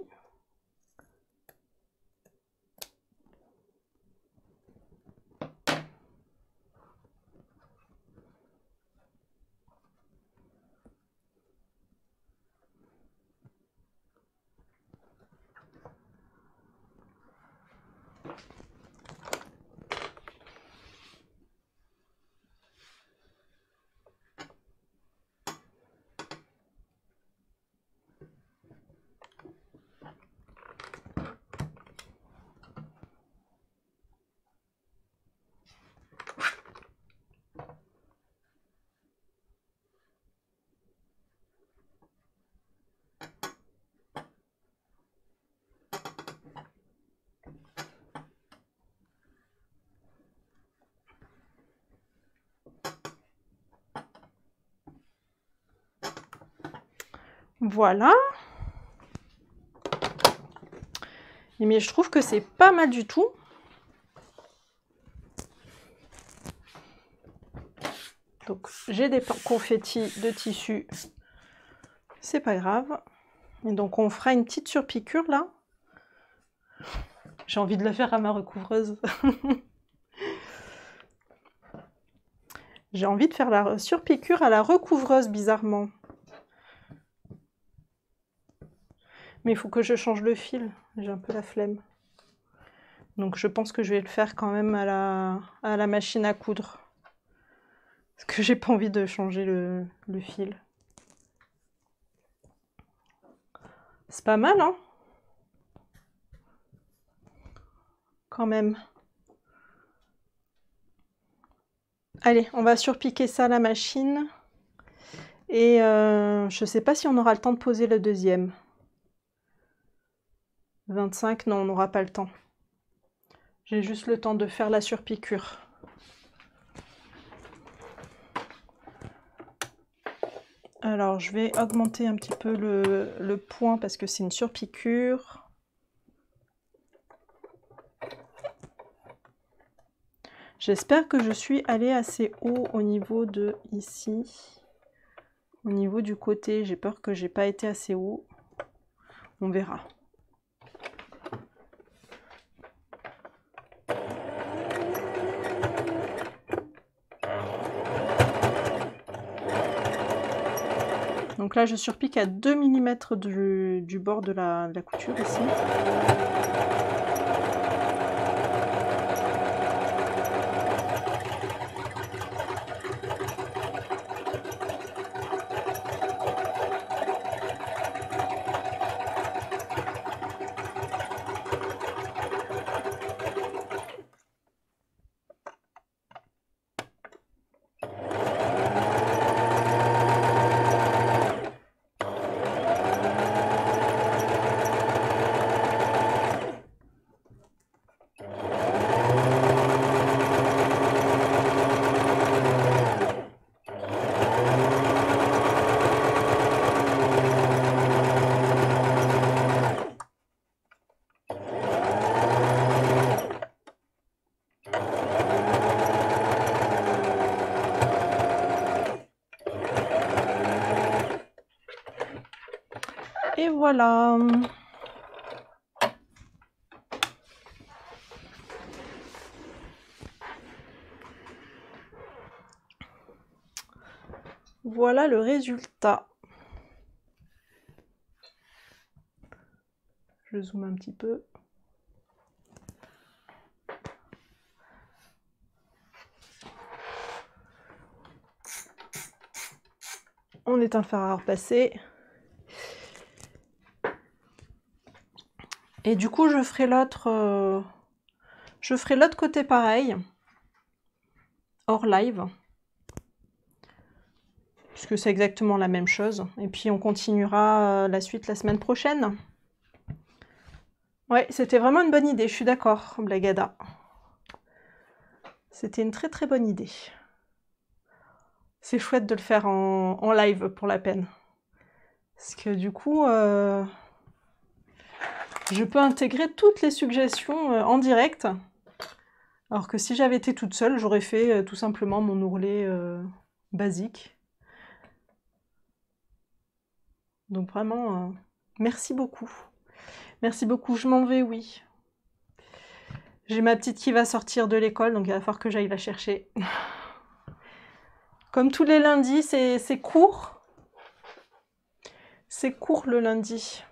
Voilà. Mais je trouve que c'est pas mal du tout. Donc j'ai des confettis de tissu, c'est pas grave. Et donc on fera une petite surpiqûre là. J'ai envie de le faire à ma recouvreuse. J'ai envie de faire la surpiqûre à la recouvreuse bizarrement. Mais il faut que je change le fil, j'ai un peu la flemme. Donc je pense que je vais le faire quand même à la, à la machine à coudre. Parce que j'ai pas envie de changer le, le fil. C'est pas mal, hein? Quand même. Allez, on va surpiquer ça à la machine. Et euh, je sais pas si on aura le temps de poser le deuxième. vingt-cinq, non, on n'aura pas le temps. J'ai juste le temps de faire la surpiqûre. Alors, je vais augmenter un petit peu le, le point parce que c'est une surpiqûre. J'espère que je suis allée assez haut au niveau de ici. Au niveau du côté, j'ai peur que j'ai pas été assez haut. On verra. Donc là, je surpique à deux millimètres du, du bord de la, de la couture ici. Et voilà. Voilà le résultat. Je zoome un petit peu. On éteint le fer à repasser. Et du coup, je ferai l'autre euh, je ferai l'autre côté pareil, hors live, puisque c'est exactement la même chose. Et puis on continuera euh, la suite la semaine prochaine. Ouais, c'était vraiment une bonne idée, je suis d'accord, Blagada. C'était une très très bonne idée. C'est chouette de le faire en, en live pour la peine. Parce que du coup... Euh... je peux intégrer toutes les suggestions euh, en direct, alors que si j'avais été toute seule, j'aurais fait euh, tout simplement mon ourlet euh, basique. Donc vraiment, euh, merci beaucoup. Merci beaucoup, je m'en vais, oui. J'ai ma petite qui va sortir de l'école, donc il va falloir que j'aille la chercher. Comme tous les lundis, c'est court. C'est court le lundi.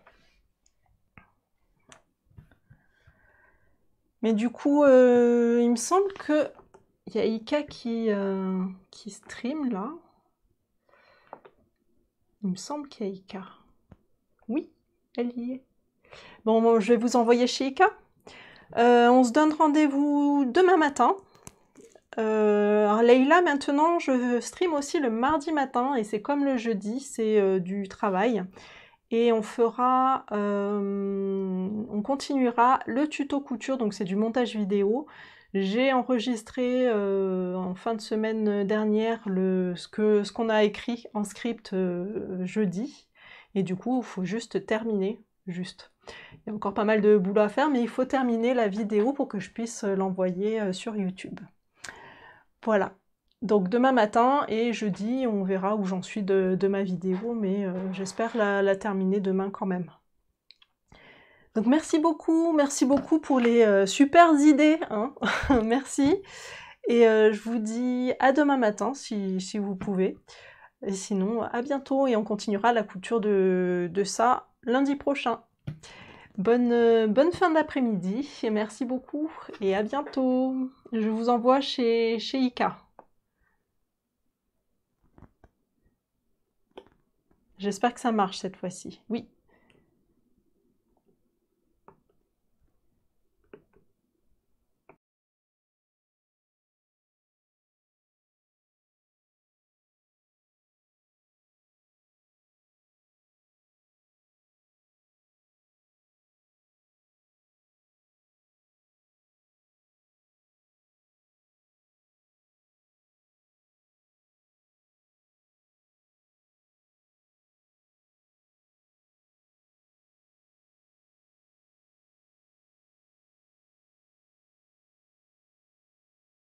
Mais du coup, euh, il me semble que il y a Ika qui, euh, qui stream là. Il me semble qu'il y a Ika. Oui, elle y est. Bon, bon, je vais vous envoyer chez Ika. Euh, on se donne rendez-vous demain matin. Euh, alors Leïla, maintenant, je stream aussi le mardi matin et c'est comme le jeudi, c'est euh, du travail. Et on fera, euh, on continuera le tuto couture, donc c'est du montage vidéo. J'ai enregistré euh, en fin de semaine dernière le, ce que ce qu'on a écrit en script euh, jeudi. Et du coup, il faut juste terminer, juste. Il y a encore pas mal de boulot à faire, mais il faut terminer la vidéo pour que je puisse l'envoyer euh, sur YouTube. Voilà. Donc demain matin et jeudi, on verra où j'en suis de, de ma vidéo, mais euh, j'espère la, la terminer demain quand même. Donc merci beaucoup, merci beaucoup pour les euh, super idées, hein. Merci. Et euh, je vous dis à demain matin si, si vous pouvez. Et sinon, à bientôt et on continuera la couture de, de ça lundi prochain. Bonne, euh, bonne fin d'après-midi et merci beaucoup et à bientôt. Je vous envoie chez, chez Ika. J'espère que ça marche cette fois-ci. Oui.